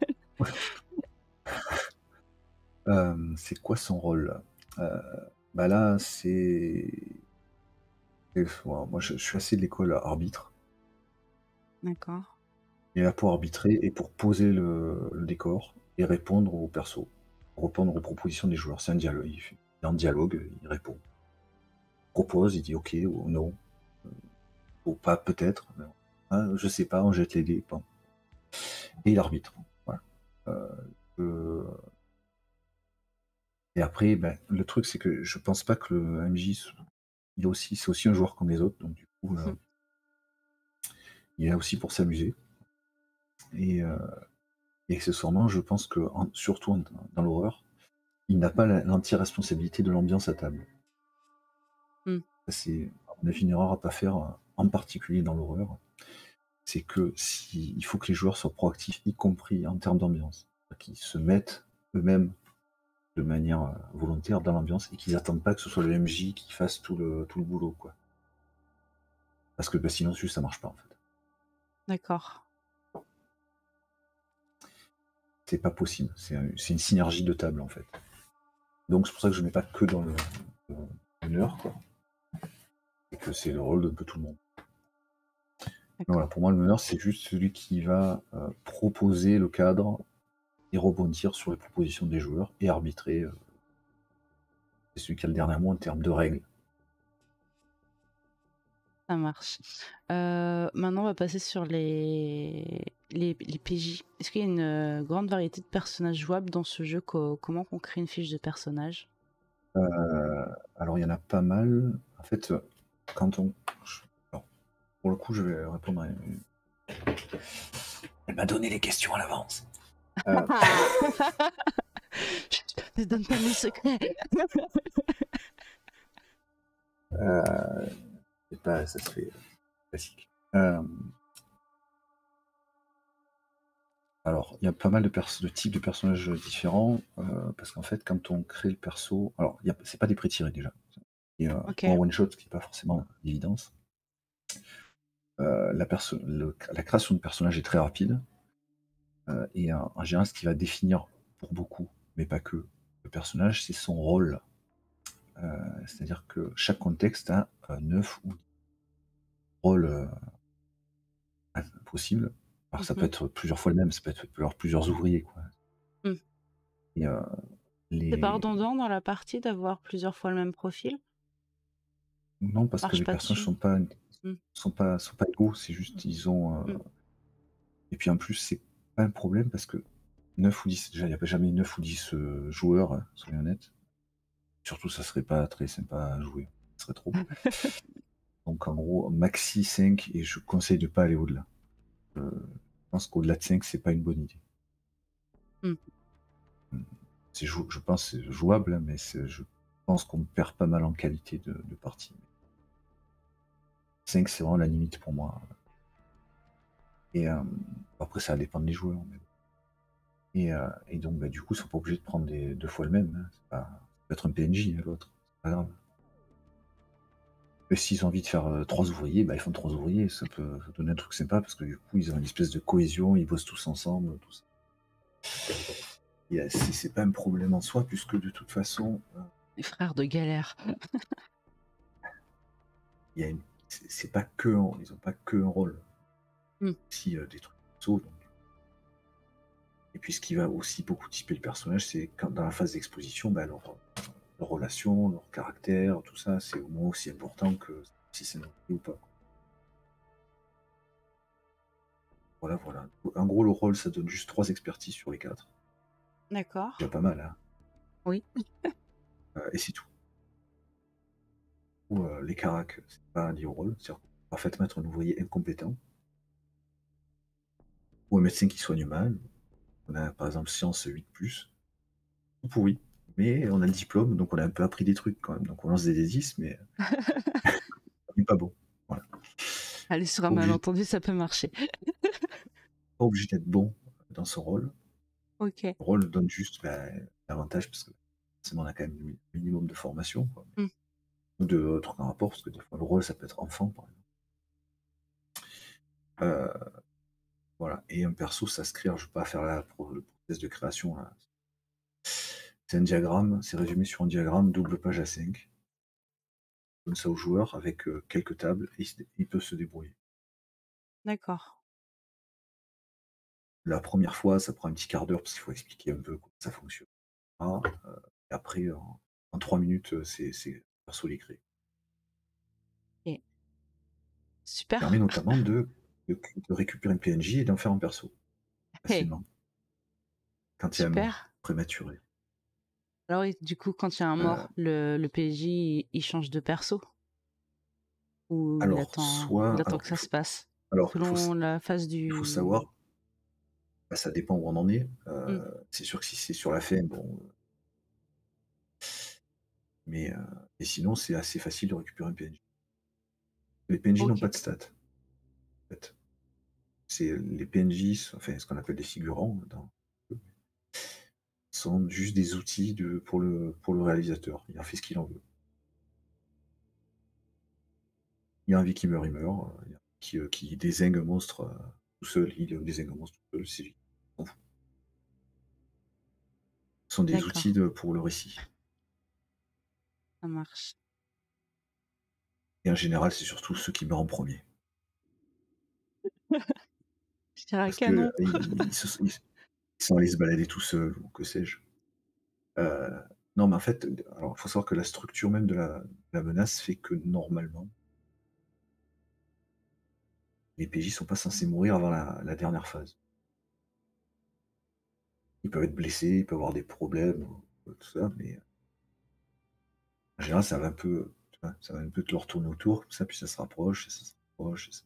Euh, c'est quoi son rôle? Euh, Bah là, c'est. c'est- ouais, moi, je, je suis assez de l'école arbitre. D'accord. Il est là pour arbitrer et pour poser le, le décor et répondre aux persos, répondre aux propositions des joueurs. C'est un dialogue. Il, fait- il est en dialogue, il répond. Il propose, il dit ok ou non, ou pas peut-être. mais- Ah, je sais pas, on jette les dés. Bon. Et il arbitre. Voilà. Euh, euh, et après, ben, le truc, c'est que je pense pas que le M J, il est aussi, c'est aussi un joueur comme les autres, donc du coup, euh, il est là aussi pour s'amuser. Et, euh, et accessoirement, je pense que, en- surtout en- dans l'horreur, il n'a pas la- l'entière responsabilité de l'ambiance à table. Hmm. Ça, c'est, à mon avis, une erreur à pas faire, euh, en particulier dans l'horreur. C'est que si, il faut que les joueurs soient proactifs, y compris en termes d'ambiance. Qu'ils se mettent eux-mêmes de manière euh, volontaire dans l'ambiance et qu'ils attendent pas que ce soit le M J qui fasse tout le, tout le boulot, quoi. Parce que bah, sinon, juste, ça marche pas, en fait. D'accord. C'est pas possible. C'est un- c'est une synergie de table, en fait. Donc, c'est pour ça que je mets pas que dans le, le meneur, quoi. Et que c'est le rôle de un peu tout le monde. Mais voilà, D'accord. pour moi, le meneur, c'est juste celui qui va euh, proposer le cadre et rebondir sur les propositions des joueurs et arbitrer. euh, c'est celui qui a le dernier mot en termes de règles. Ça marche. Euh, maintenant, on va passer sur les, les, les P J. Est-ce qu'il y a une euh, grande variété de personnages jouables dans ce jeu? Co- comment on crée une fiche de personnage? Euh, alors, il y en a pas mal. En fait, euh, quand on. je- alors, pour le coup, je vais répondre à une. Elle m'a donné les questions à l'avance. Euh, Chut, ne donne pas mes secrets. euh, c'est pas, ça se fait euh, classique. Euh, alors, il y a pas mal de, pers- de types de personnages différents, euh, parce qu'en fait, quand on crée le perso, alors, il y a- c'est pas des pré-tirés déjà. Et euh, Ok. en one shot, ce qui n'est pas forcément d'évidence. Euh, la, perso- le- la création de personnage est très rapide, euh, et euh, en général, ce qui va définir pour beaucoup mais pas que. Le personnage, c'est son rôle. Euh, C'est-à-dire que chaque contexte a euh, neuf ou dix rôles euh, possibles. Alors ça peut Mhm. être plusieurs fois le même, ça peut être alors, plusieurs ouvriers, quoi. Mm. Et euh, C'est pas les... redondant dans la partie d'avoir plusieurs fois le même profil? Non, parce que Marche les pas personnages dessus. sont pas Mm. sont pas sont pas égaux, c'est juste ils ont euh, Mm. et puis en plus c'est pas un problème parce que neuf ou dix, déjà il n'y a pas jamais neuf ou dix euh, joueurs, hein, soyons honnêtes. Surtout ça serait pas très sympa à jouer, ça serait trop. Donc en gros maxi cinq et je conseille de pas aller au-delà. Euh, je pense qu'au-delà de cinq c'est pas une bonne idée. Mm. C'est jou- je pense que c'est jouable, hein, mais c'est- je pense qu'on perd pas mal en qualité de, de partie. cinq c'est vraiment la limite pour moi. Et euh, après ça dépend des joueurs. Mais... Et, euh, et donc bah, du coup ils sont pas obligés de prendre des, deux fois le même. Hein. C'est pas... Ça peut être un P N J, hein, l'autre. C'est pas grave. Et s'ils ont envie de faire euh, trois ouvriers, bah, ils font trois ouvriers. Ça peut donner un truc sympa parce que du coup ils ont une espèce de cohésion, ils bossent tous ensemble. Tout ça. Et, euh, c'est c'est pas un problème en soi puisque de toute façon euh, Les frères de galère. il y a une... c'est c'est pas que un- ils ont pas que un rôle. Mm. Si euh, des trucs perso, donc. Et puis ce qui va aussi beaucoup typer le personnage, c'est quand dans la phase d'exposition, bah, leur, leur relation, leur caractère, tout ça, c'est au moins aussi important que si c'est normal ou pas. Voilà, voilà. En gros, le rôle, ça donne juste trois expertises sur les quatre. D'accord. Déjà pas mal, hein. Oui. Euh, et c'est tout. Ou euh, les caracs, c'est pas lié au rôle, c'est-à-dire qu'on peut parfaitement mettre un ouvrier incompétent, ou un médecin qui soigne mal. On a par exemple science huit plus, tout pourri. Mais on a le diplôme, donc on a un peu appris des trucs quand même. Donc on lance des D dix, mais on n'est pas bon. Voilà. Aller sur un Pas obligé, malentendu, ça peut marcher. pas obligé d'être bon dans ce rôle. Ok. Le rôle donne juste bah, l'avantage parce que forcément on a quand même un minimum de formation, quoi. Mm. Ou de trucs en rapport, parce que des fois le rôle ça peut être enfant par exemple. Euh, voilà. Et un perso ça se crée, alors, je ne vais pas faire la, le process de création là. C'est un diagramme, c'est résumé sur un diagramme, double page A cinq. On donne ça au joueur avec euh, quelques tables et il, il peut se débrouiller. D'accord. La première fois ça prend un petit quart d'heure parce qu'il faut expliquer un peu comment ça fonctionne. Ah, euh, et après en, en trois minutes c'est perso les créé. Et... Ça permet Super. notamment de, de, de récupérer une P N J et d'en faire un perso Hey, facilement quand il y a un super. mort prématuré. Alors oui, du coup, quand il y a un Euh, mort, le, le P J, il, il change de perso? Ou il alors, attend, il soit, attend alors que il ça se faut, passe? alors il faut, Selon la phase il faut du... savoir, bah, ça dépend où on en est. Mm. Euh, c'est sûr que si c'est sur la fin, bon, mais euh, et sinon c'est assez facile de récupérer un P N J. Les P N J n'ont Ok. pas de stats. En fait. C'est les P N J, enfin ce qu'on appelle des figurants, dans, sont juste des outils de, pour, le, pour le réalisateur. Il en fait ce qu'il en veut. Il y a envie qui meurt, il meurt. Il y a qui, euh, qui désingue un monstre euh, tout seul, il désingue un monstre tout seul, c'est lui. On s'en fout. Ce sont des outils D'accord, de, pour le récit. ça marche. Et en général, c'est surtout ceux qui meurent en premier. Je dirais un Parce que euh, canon. ils, ils se- ils- ils sont allés se balader tout seuls, ou que sais-je. Euh, non, mais en fait, alors, il faut savoir que la structure même de la, de la menace fait que normalement, les P J sont pas censés mourir avant la, la dernière phase. Ils peuvent être blessés, ils peuvent avoir des problèmes, ou- tout ça, mais en général, ça va un peu, tu vois, ça va un peu te leur tourner autour, comme ça, puis ça se rapproche, et ça se rapproche, et ça-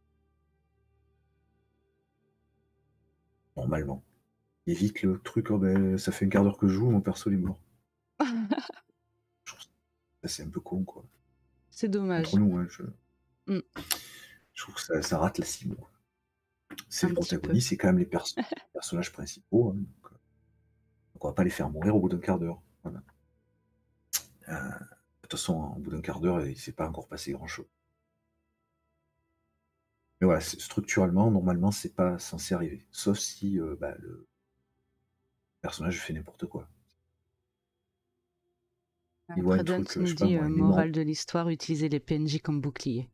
normalement. Évite le truc, oh ben, ça fait un quart d'heure que je joue, mon perso il est mort. Je trouve ça, c'est un peu con, quoi. C'est Entre dommage. nous, hein, je, Mm. je trouve que ça, ça rate la cible. C'est les Un petit peu. protagonistes, c'est quand même les perso- personnages principaux, hein, donc, euh, donc on va pas les faire mourir au bout d'un quart d'heure. Voilà. Euh, de toute façon, au bout d'un quart d'heure, il s'est pas encore passé grand-chose. Mais voilà, c'est- structurellement, normalement, c'est pas censé arriver. Sauf si euh, bah, le personnage fait n'importe quoi. Il voit un Predon truc, qui euh, je nous sais pas dit moi, euh, il est mort. morale de l'histoire, utiliser les P N J comme bouclier.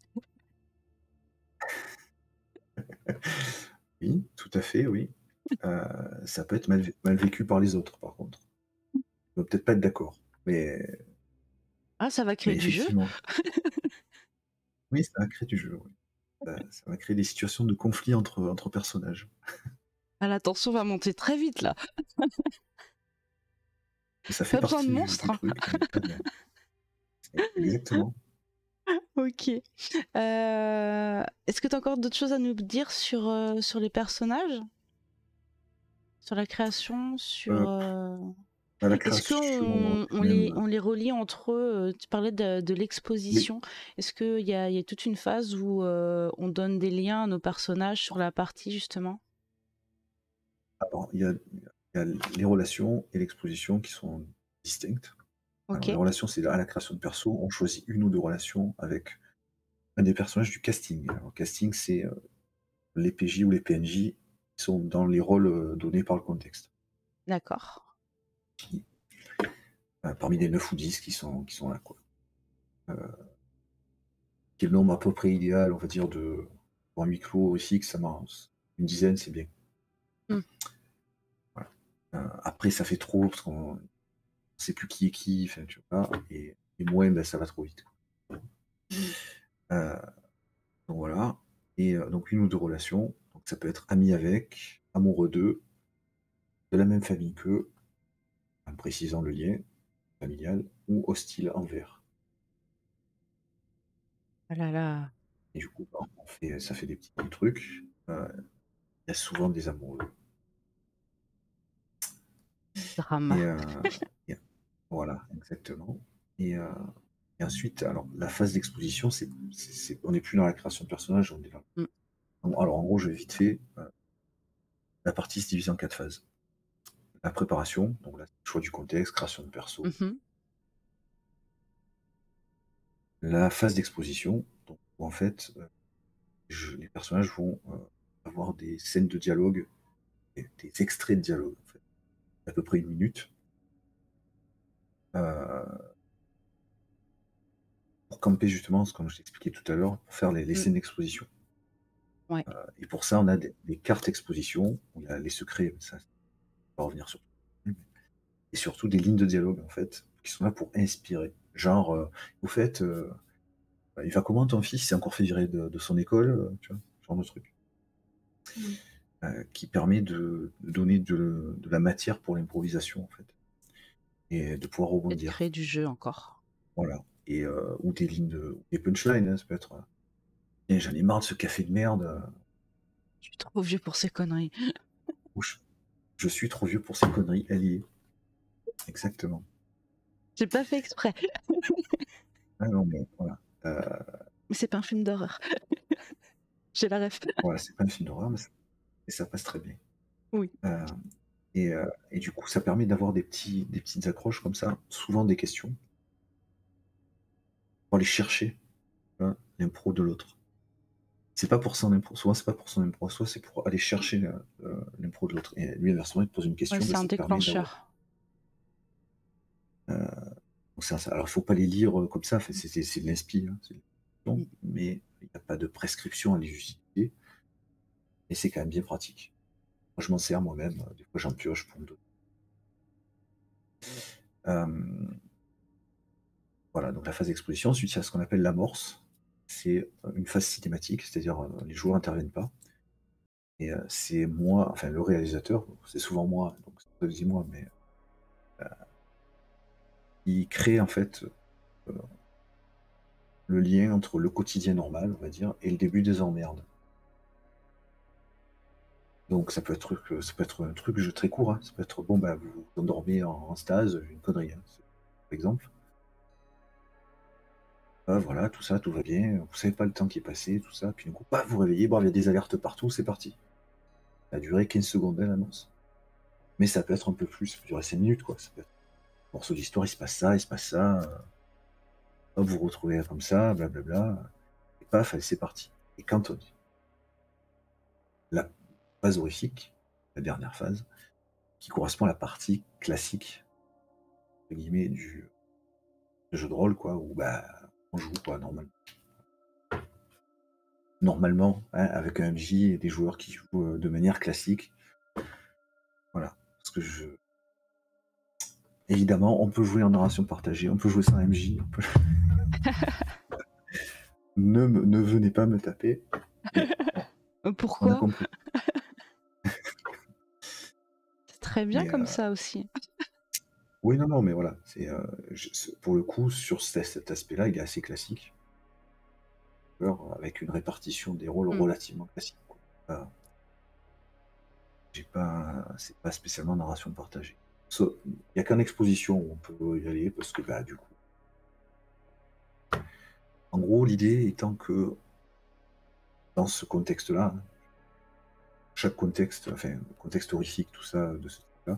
Oui, tout à fait, oui. Euh, ça peut être mal, vé- mal vécu par les autres, par contre. Ils vont peut-être pas être d'accord. Mais, Ah, ça va mais créer du jeu? effectivement, oui, ça va créer du jeu. Oui. Ça, ça va créer des situations de conflit entre, entre personnages. Ah, la tension va monter très vite là. Et ça fait Pas besoin de partie du, du monstres, hein. truc, mais très bien. Exactement. Ok. Euh, Est-ce que tu as encore d'autres choses à nous dire sur, euh, sur les personnages? Sur la création? Sur. Euh, euh, à la Est-ce création, qu'on on les, même, on les relie entre eux? euh, Tu parlais de, de oui. l'exposition. Est-ce qu'il y a, il y a toute une phase où euh, on donne des liens à nos personnages sur la partie justement? Alors, il y a, il y a les relations et l'exposition qui sont distinctes. Alors, les Ok, relations, c'est à la création de perso, on choisit une ou deux relations avec un des personnages du casting. Alors, casting, c'est euh, les P J ou les P N J qui sont dans les rôles euh, donnés par le contexte. d'accord. Qui, euh, parmi les neuf ou dix qui sont, qui sont là, quoi. Euh, qui est le nombre à peu près idéal, on va dire, de pour un huis clos aussi, que ça marche. Une dizaine, c'est bien. Hmm. Voilà. Euh, après, ça fait trop, parce qu'on ne sait plus qui est qui, enfin, tu vois, et, et moins, ben, ça va trop vite, quoi. Euh, donc voilà. Et euh, donc une ou deux relations. Donc ça peut être ami avec, amoureux d'eux, de la même famille qu'eux, en précisant le lien familial, ou hostile envers. Ah là là, Et du coup, ben, on fait, ça fait des petits trucs. Euh, Il y a souvent des amoureux. Et, drama. euh, et voilà, exactement. Et, euh, et ensuite, alors la phase d'exposition, c'est, c'est- c'est- on n'est plus dans la création de personnages, on est là. Hmm. Alors en gros, je vais vite fait. euh, la partie se divise en quatre phases. La préparation, donc là, choix du contexte, création de perso. Mhm. La phase d'exposition, donc, où en fait, euh, je- les personnages vont euh, avoir des scènes de dialogue, des, des extraits de dialogue, en fait, à peu près une minute, euh, pour camper justement, comme je t'expliquais tout à l'heure, pour faire les, les Hmm. scènes d'exposition. Ouais, Et pour ça, on a des, des cartes exposition, où il y a les secrets, ça, on va revenir sur. Et surtout des lignes de dialogue, en fait, qui sont là pour inspirer. Genre, euh, au fait, euh, il va comment ton fils? Il s'est encore fait virer de, de son école, euh, tu vois, ce genre de truc. Hmm. Euh, qui permet de, de donner de, de la matière pour l'improvisation, en fait, et de pouvoir et de rebondir. créer du jeu encore. Voilà. Et, euh, ou des lignes de, des punchlines, hein, ça peut être. euh, Tiens, j'en ai marre de ce café de merde. euh, Je suis trop vieux pour ces conneries. ou je, je suis trop vieux pour ces conneries. Elle y est. Exactement. J'ai pas fait exprès. Ah non, mais voilà. Euh, Mais c'est pas un film d'horreur. J'ai la ref. voilà, c'est pas un film d'horreur, mais ça, et ça passe très bien. Oui. Euh, et, euh, et du coup, ça permet d'avoir des, petits, des petites accroches comme ça, souvent des questions, pour aller chercher, hein, l'impro de l'autre. C'est pas pour son impro, souvent c'est pas pour son impro, soit c'est pour aller chercher euh, euh, l'impro de l'autre. Et lui, inversement, il te pose une Ouais, question, ben, c'est un ça te permet d'avoir. déclencheur. Euh, donc ça, ça- alors, il faut pas les lire euh, comme ça, fait, c'est c'est- c'est de l'inspi, hein, c'est de l'inspiration, Mm. mais il n'y a pas de prescription à les justifier, et c'est quand même bien pratique. Moi, je m'en sers moi-même, euh, des fois j'en pioche pour me donner. Euh, voilà, donc la phase d'exposition, ensuite il y a ce qu'on appelle l'amorce, c'est euh, une phase cinématique, c'est-à-dire euh, les joueurs n'interviennent pas, et euh, c'est moi, enfin le réalisateur, c'est souvent moi, donc c'est pas moi, mais il crée en fait euh, le lien entre le quotidien normal, on va dire, et le début des emmerdes. Donc ça peut être, euh, ça peut être un truc jeu très court, hein. Ça peut être bon, bah, vous vous endormez en, en stase, une connerie, hein, c'est- par exemple. Ah, voilà, tout ça, tout va bien, vous savez pas le temps qui est passé, tout ça, puis du coup, bah, vous réveillez, bon, il y a des alertes partout, c'est parti. Ça a duré quinze secondes, hein, l'annonce. Mais ça peut être un peu plus, ça peut durer cinq minutes, quoi. Ça peut être un morceau d'histoire, il se passe ça, il se passe ça, euh, hop, vous vous retrouvez comme ça, blablabla, et paf, allez, c'est parti. Et quand on dit la phase horrifique, la dernière phase, qui correspond à la partie classique, entre guillemets, du, jeu de rôle, quoi, où bah, on joue, quoi, normal normalement, hein, avec un M J et des joueurs qui jouent, heu, de manière classique. Voilà, parce que je évidemment, on peut jouer en narration partagée, on peut jouer sans M J, on peut ne me ne venez pas me taper, mais bon, Euh, on a Pourquoi? compris. C'est très bien Mais, comme heu, ça aussi. oui, non, non, mais voilà, c'est, heu, je ce pour le coup, sur cet cet aspect-là, il est assez classique, alors, avec une répartition des rôles Mm. relativement classique, quoi. Pas j'ai pas c'est pas spécialement narration partagée. Sau il y a qu'en exposition où on peut y aller parce que, bah, du coup en gros, l'idée étant que dans ce contexte-là, hein, chaque contexte, enfin, contexte horrifique, tout ça, de ce type-là,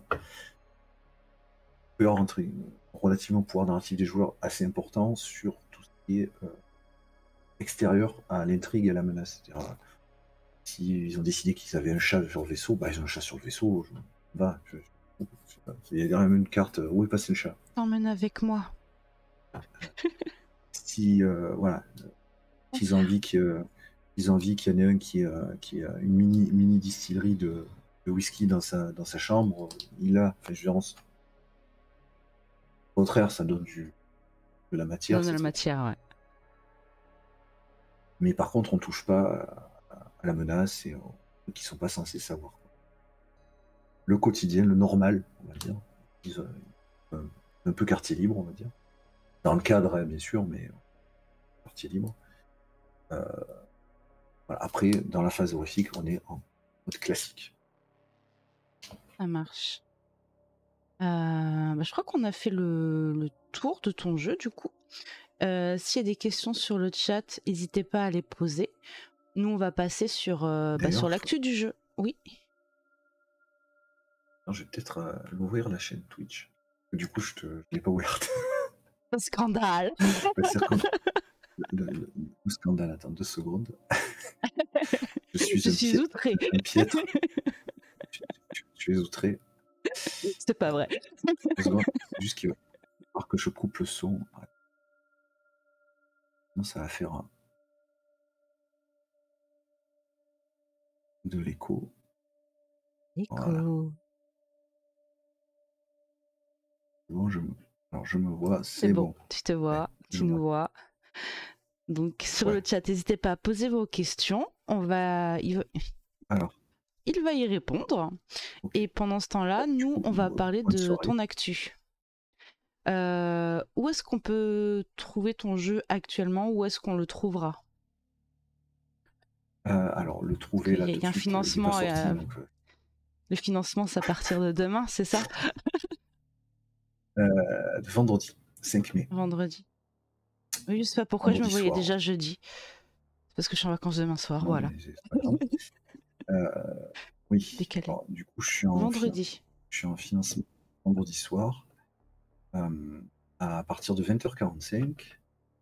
peut rentrer relativement pouvoir narratif des joueurs assez important sur tout ce qui est euh, extérieur à l'intrigue et à la menace. C'est-à-dire, euh, s'ils ont décidé qu'ils avaient un chat sur le vaisseau, bah ils ont un chat sur le vaisseau, je, va, je- je- je sais pas. Il y a derrière même une carte, euh, où est passé le chat. T'emmènes avec moi. Si, euh, voilà, s'ils ont envie que- ils ont envie qu'il y en ait un qui, euh, qui a une mini, mini distillerie de, de whisky dans sa, dans sa chambre, il a, enfin, je veux dire, on- au contraire, ça donne du, de la Ça matière, donne c'est la très cool. matière, ouais. Mais par contre, on touche pas à, à la menace et aux trucs qui sont pas censés savoir, quoi. Le quotidien, le normal, on va dire. Ils, euh, un, un peu quartier libre, on va dire. Dans le cadre, hein, bien sûr, mais quartier libre. Euh, voilà. Après, dans la phase horrifique, on est en mode classique. Ça marche. Euh, bah, je crois qu'on a fait le, le tour de ton jeu du coup. Euh, S'il y a des questions sur le chat, n'hésitez pas à les poser. Nous, on va passer sur, euh, bah, sur D'ailleurs, je, l'actu du jeu. Oui. je vais peut-être euh, l'ouvrir la chaîne Twitch. Du coup, je ne l'ai pas ouverte. Un scandale. C'est-à-dire que le, le- le scandale, attends deux secondes. Je suis Je un, suis pied, outrée. un piètre. Tu, tu- tu es outré. C'est pas vrai. Deux secondes. C'est juste qu'il va falloir que je coupe le son. Ouais. Sinon, ça va faire un- de l'écho. Voilà. Écho. Bon, je me... Alors, je me vois, C'est c'est bon, bon. tu te Ouais, vois, je tu nous vois. vois. Donc sur le Ouais. chat, n'hésitez pas à poser vos questions. On va, il va, Alors, il va y répondre. ok. Et pendant ce temps-là, Du nous, coup, on va euh, parler bonne de soirée. ton actu. Euh, où est-ce qu'on peut trouver ton jeu actuellement? Où est-ce qu'on le trouvera? Euh, alors, le Parce trouver qu'il là y, a tout il de y a un suite, euh, il n'est pas financement, sorti. euh, Donc, euh, le financement, c'est à partir de demain, c'est ça? euh, vendredi, cinq mai. Vendredi. Oui, je sais pas pourquoi je me Vendredi voyais soir. déjà jeudi. C'est parce que je suis en vacances demain soir, Non, voilà. mais c'est c'est pas grave. Euh, oui. Décalé. Alors, du coup, je suis en, finan- Vendredi. je suis en financement vendredi soir. euh, à partir de vingt heures quarante-cinq.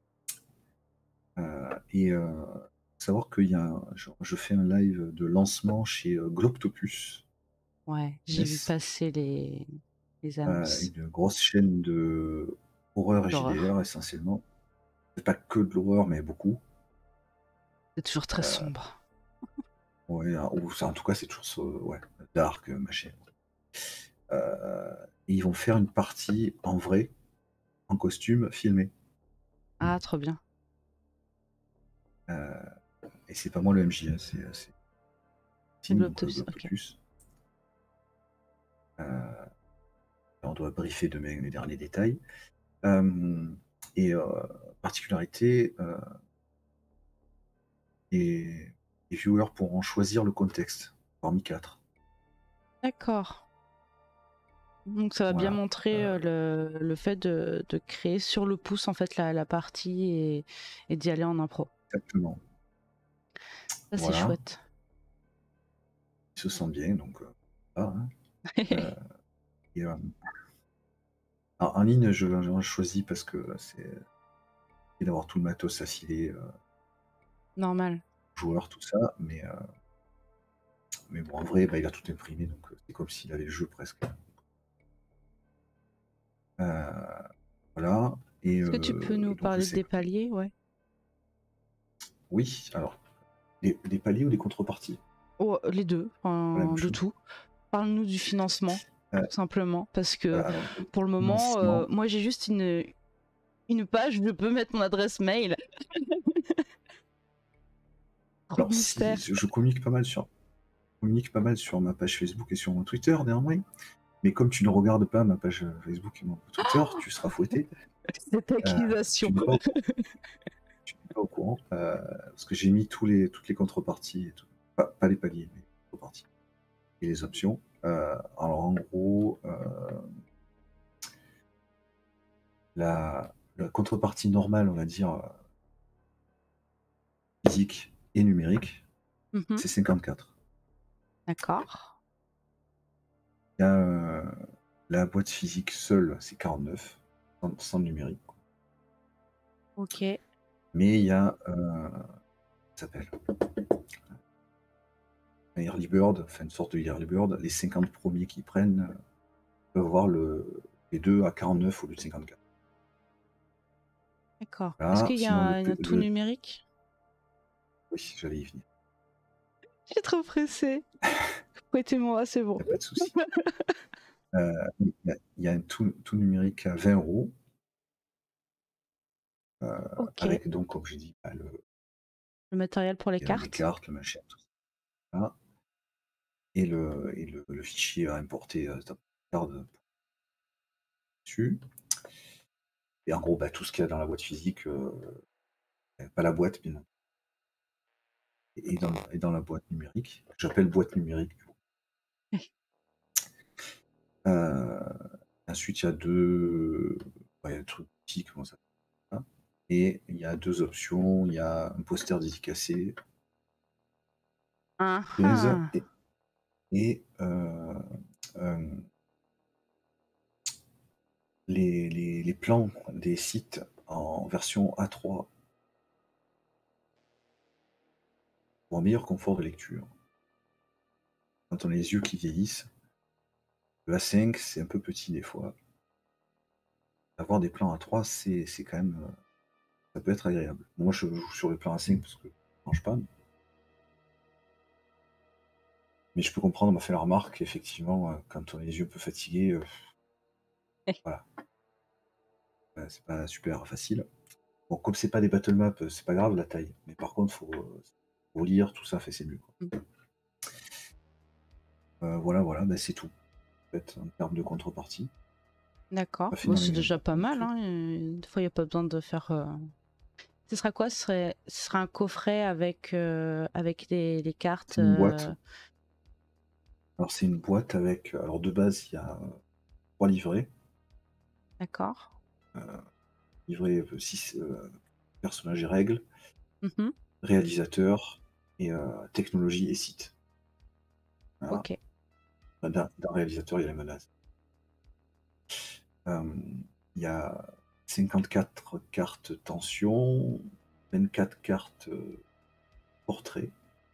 Euh, et euh, savoir qu'il y a un- je, je fais un live de lancement chez euh, Globtopus, Ouais, j'ai vu Yes, passer les, les euh, annonces. une grosse chaîne de horreur et L'horreur. J D R essentiellement. C'est pas que de l'horreur, mais beaucoup. C'est toujours très Euh, sombre. ouais, hein, ou ça, en tout cas, c'est toujours ça, ouais, dark, euh, machin. Euh, et ils vont faire une partie en vrai, en costume, filmé. Ah, trop bien. Euh, et c'est pas moi le M J, hein, c'est euh, c'est C'est Team, donc euh, Globtopus, ok. Globtopus. Euh, on doit briefer demain les derniers détails. Euh, et euh, particularité, euh, et les viewers pourront choisir le contexte parmi quatre. D'accord. Donc ça va bien Voilà. montrer Euh, euh, le, le fait de, de créer sur le pouce en fait la, la partie et, et d'y aller en impro. exactement. Ça c'est Voilà. chouette. Ils se sentent bien, donc euh, voilà, hein. Euh, et, euh, en, en ligne, je, je choisis parce que c'est c'est d'avoir tout le matos affilé, euh, Normal. joueur, tout ça, mais, euh, mais bon, en vrai, bah, il a tout imprimé, donc euh, c'est comme s'il avait le jeu presque. Euh, voilà. Et Est-ce que tu peux nous euh, donc parler c'est des paliers? Ouais. oui, alors les, les paliers ou les contreparties, Oh, les deux, pas la enfin, même de chose. tout. Parle-nous du financement, Euh, tout simplement, parce que alors, pour le moment, euh, financement, moi j'ai juste une, une page, je peux mettre mon adresse mail. Trop de alors si mystère. je communique pas mal sur communique pas mal sur ma page Facebook et sur mon Twitter néanmoins, mais comme tu ne regardes pas ma page Facebook et mon Twitter, tu seras fouetté. Cette Euh, accusation. tu n'es pas, au- tu n'es pas au courant euh, parce que j'ai mis tous les, toutes les contreparties et tout. Pas, pas les paliers, mais les contreparties et les options. Euh, alors en gros, euh, la, la contrepartie normale, on va dire euh, physique et numérique, Mhm. c'est cinquante-quatre. D'accord. Il y a euh, la boîte physique seule, c'est quarante-neuf, sans, sans le numérique. Ok. Mais il y a, euh, ça s'appelle un early bird, enfin une sorte de early bird. Les cinquante premiers qui prennent euh, peuvent voir le, les deux à quarante-neuf au lieu de cinquante-quatre. D'accord. Est-ce Là, qu'il y a sinon le, un, P- un tout le numérique? oui, j'allais y venir. J'ai trop pressé. Prêtez-moi, c'est bon. Il n'y a pas de souci. Euh, Il y, a- il y a un tout, tout numérique à vingt euros, euh, Ok. avec donc, comme j'ai dit, bah, le, Le matériel pour les les les cartes. cartes, le machin, tout ça. Et le, et le, le fichier à importer euh, ta carte dessus. Et en gros, bah, tout ce qu'il y a dans la boîte physique, euh, pas la boîte, bien et dans, et dans la boîte numérique. J'appelle boîte numérique. Euh, ensuite, il y a deux. Ouais, il y a un truc petit, comment ça s'appelle. Et il y a deux options. Il y a un poster dédicacé, Ah quinze, ah. et, et euh, euh, les, les, les plans des sites en version A trois pour un meilleur confort de lecture. Quand on a les yeux qui vieillissent, le A cinq, c'est un peu petit des fois. Avoir des plans A trois, c'est c'est quand même. euh, Ça peut être agréable. Moi, je joue sur le plan A cinq parce que ça ne mange pas. Mais je peux comprendre, on m'a fait la remarque, effectivement, euh, quand on a les yeux un peu fatigués, euh, voilà, euh, c'est pas super facile. Bon, comme c'est pas des battle maps, euh, c'est pas grave la taille. Mais par contre, faut, euh, faut lire, tout ça, fait c'est mieux. Quoi. Euh, voilà, voilà, bah, c'est tout. En fait, en termes de contrepartie. D'accord. Pas fait Bon, dans c'est les, déjà pas dans les mal. trucs. Hein. et Des fois, il n'y a pas besoin de faire. euh, Ce sera quoi? Ce serait, ce sera un coffret avec, euh, avec les, les cartes. C'est une boîte. euh, Alors, c'est une boîte avec. Alors, de base, il y a euh, trois livrets. D'accord. Euh, livret six personnages et règles, Mhm. réalisateur et euh, technologie et site. Voilà. Ok. D'un d'un réalisateur, il y a la menace. Euh, Il y a cinquante-quatre cartes tension, vingt-quatre cartes euh, portrait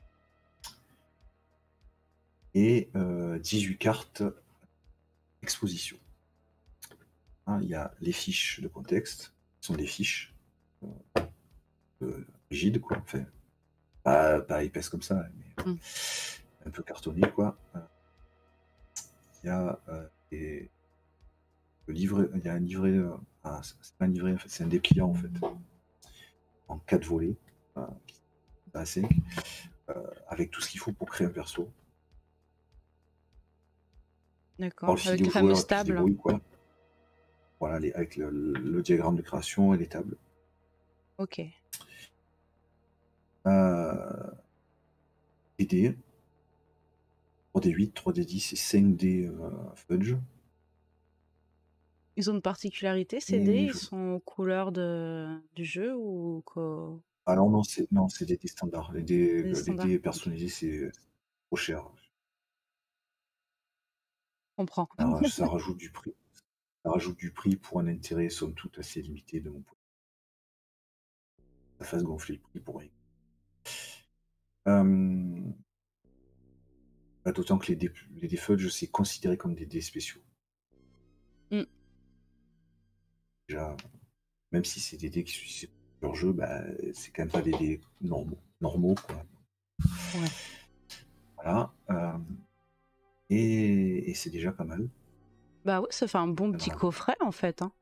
et euh, dix-huit cartes exposition. Hein, il y a les fiches de contexte, qui sont des fiches euh, euh, rigides, quoi. Enfin, pas, pas épaisses comme ça, mais Mm. un peu cartonnées, quoi. Euh, Il y a euh, des- le livret, il y a un livret, euh, ah, c'est pas un livret, en fait, c'est un dépliant en fait, en quatre volets, euh, à cinq, euh, avec tout ce qu'il faut pour créer un perso. Pour D'accord. le filer Avec au les fameux joueur et puis il se stables. débrouille, quoi. Voilà, les- avec le, le diagramme de création et les tables. Ok. Euh, des dés, trois d huit, trois d dix et cinq d euh, fudge. Ils ont une particularité, ces dés? Et Ils je- sont aux couleurs de... du jeu ou quoi? Alors non, c'est non, c'est des dés standards. Les dés, Des les standards? dés Ok. personnalisés, c'est trop cher. Je comprends. Alors, ça rajoute du prix. Ça rajoute du prix pour un intérêt, somme toute, assez limité de mon point de vue. Ça fasse gonfler le prix pour rien. Euh, bah, d'autant que les dés, les dés fudge, c'est considéré comme des dés spéciaux. Mm. Déjà, même si c'est des dés qui suivent leur jeu, bah, c'est quand même pas des dés normaux, normaux quoi. Ouais. Voilà. Euh, et, et c'est déjà pas mal. Bah oui, ça fait un bon petit Voilà. coffret en fait. Hein.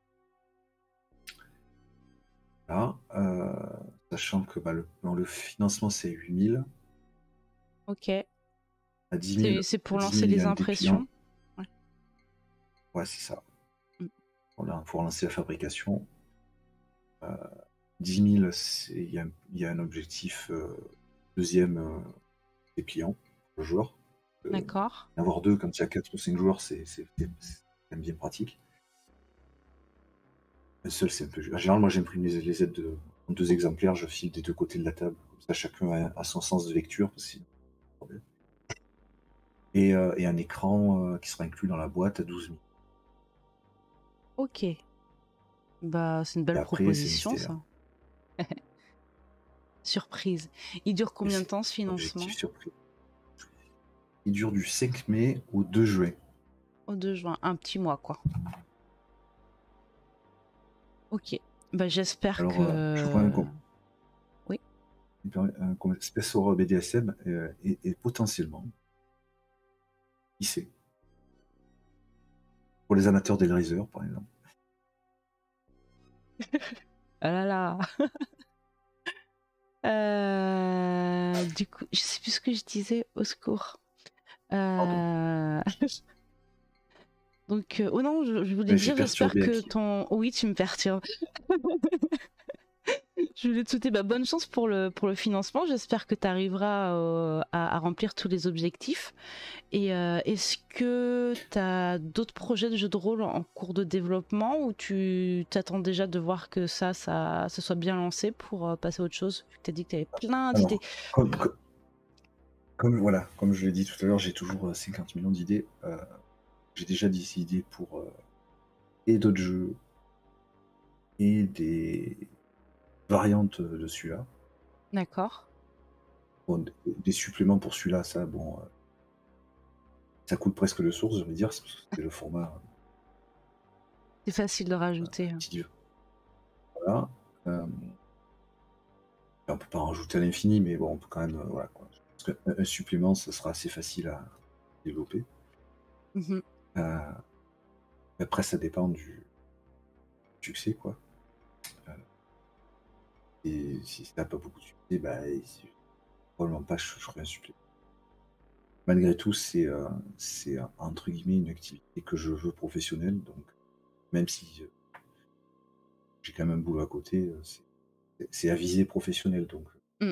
Voilà. Euh, sachant que bah, le, bon, le financement c'est huit mille. Ok. À dix C'est mille, c'est à pour dix lancer mille, il y les a un dépliant. impressions. Ouais. Ouais, c'est ça. Mm. Voilà, pour lancer la fabrication. Euh, dix mille, il y, y a un objectif euh, deuxième euh, dépliant pour le joueur. Euh, D'accord. avoir deux quand il y a quatre ou cinq joueurs, c'est quand même bien pratique. Le seul, c'est un peu. En général, moi j'imprime les, les aides de, en deux exemplaires, je file des deux côtés de la table. Comme ça, chacun a, a son sens de lecture. Parce que problème. Et, euh, et un écran euh, qui sera inclus dans la boîte à douze mille. Ok. Bah, c'est une belle Et après, c'est proposition, mystère. ça. Surprise. Il dure combien de temps ce financement? Objectif surprise. Il dure du cinq mai au deux juin. Au deux juin, un petit mois quoi. Ok. Bah j'espère Alors, que. euh, je crois un, Oui. un, un Space Horror B D S M euh, et, et potentiellement, qui sait, pour les amateurs d'Hellraiser par exemple. Ah là là. euh... Du coup, je sais plus ce que je disais. Au secours. Euh... Donc, euh... oh non, je, je voulais Mais j'ai dire, j'espère perturbé que Aki. ton. Oh oui, tu me perturbes. Je voulais te souhaiter bah, bonne chance pour le, pour le financement. J'espère que tu arriveras euh, à, à remplir tous les objectifs. Et euh, est-ce que tu as d'autres projets de jeux de rôle en cours de développement ou tu t'attends déjà de voir que ça, ça se soit bien lancé pour euh, passer à autre chose? Tu as dit que tu avais plein d'idées. Comme, comme, comme, voilà, comme je l'ai dit tout à l'heure, j'ai toujours cinquante millions d'idées. Euh, j'ai déjà des idées pour euh, et d'autres jeux et des variantes de celui-là. D'accord. Bon, des, des suppléments pour celui-là, ça, bon, euh, ça coûte presque de source, je veux dire, c'est le format. C'est facile de rajouter. Euh, voilà. Euh, on peut pas en rajouter à l'infini, mais bon, on peut quand même, euh, voilà, quoi. Parce qu'un supplément, ça sera assez facile à développer. Mmh. Euh, après, ça dépend du succès, quoi. Euh, et si ça n'a pas beaucoup de succès, bah, probablement pas, je ferai un supplément. Malgré tout, c'est euh, c'est entre guillemets une activité que je veux professionnelle, donc même si euh, j'ai quand même un boulot à côté, euh, c'est à visée professionnelle, donc Mmh.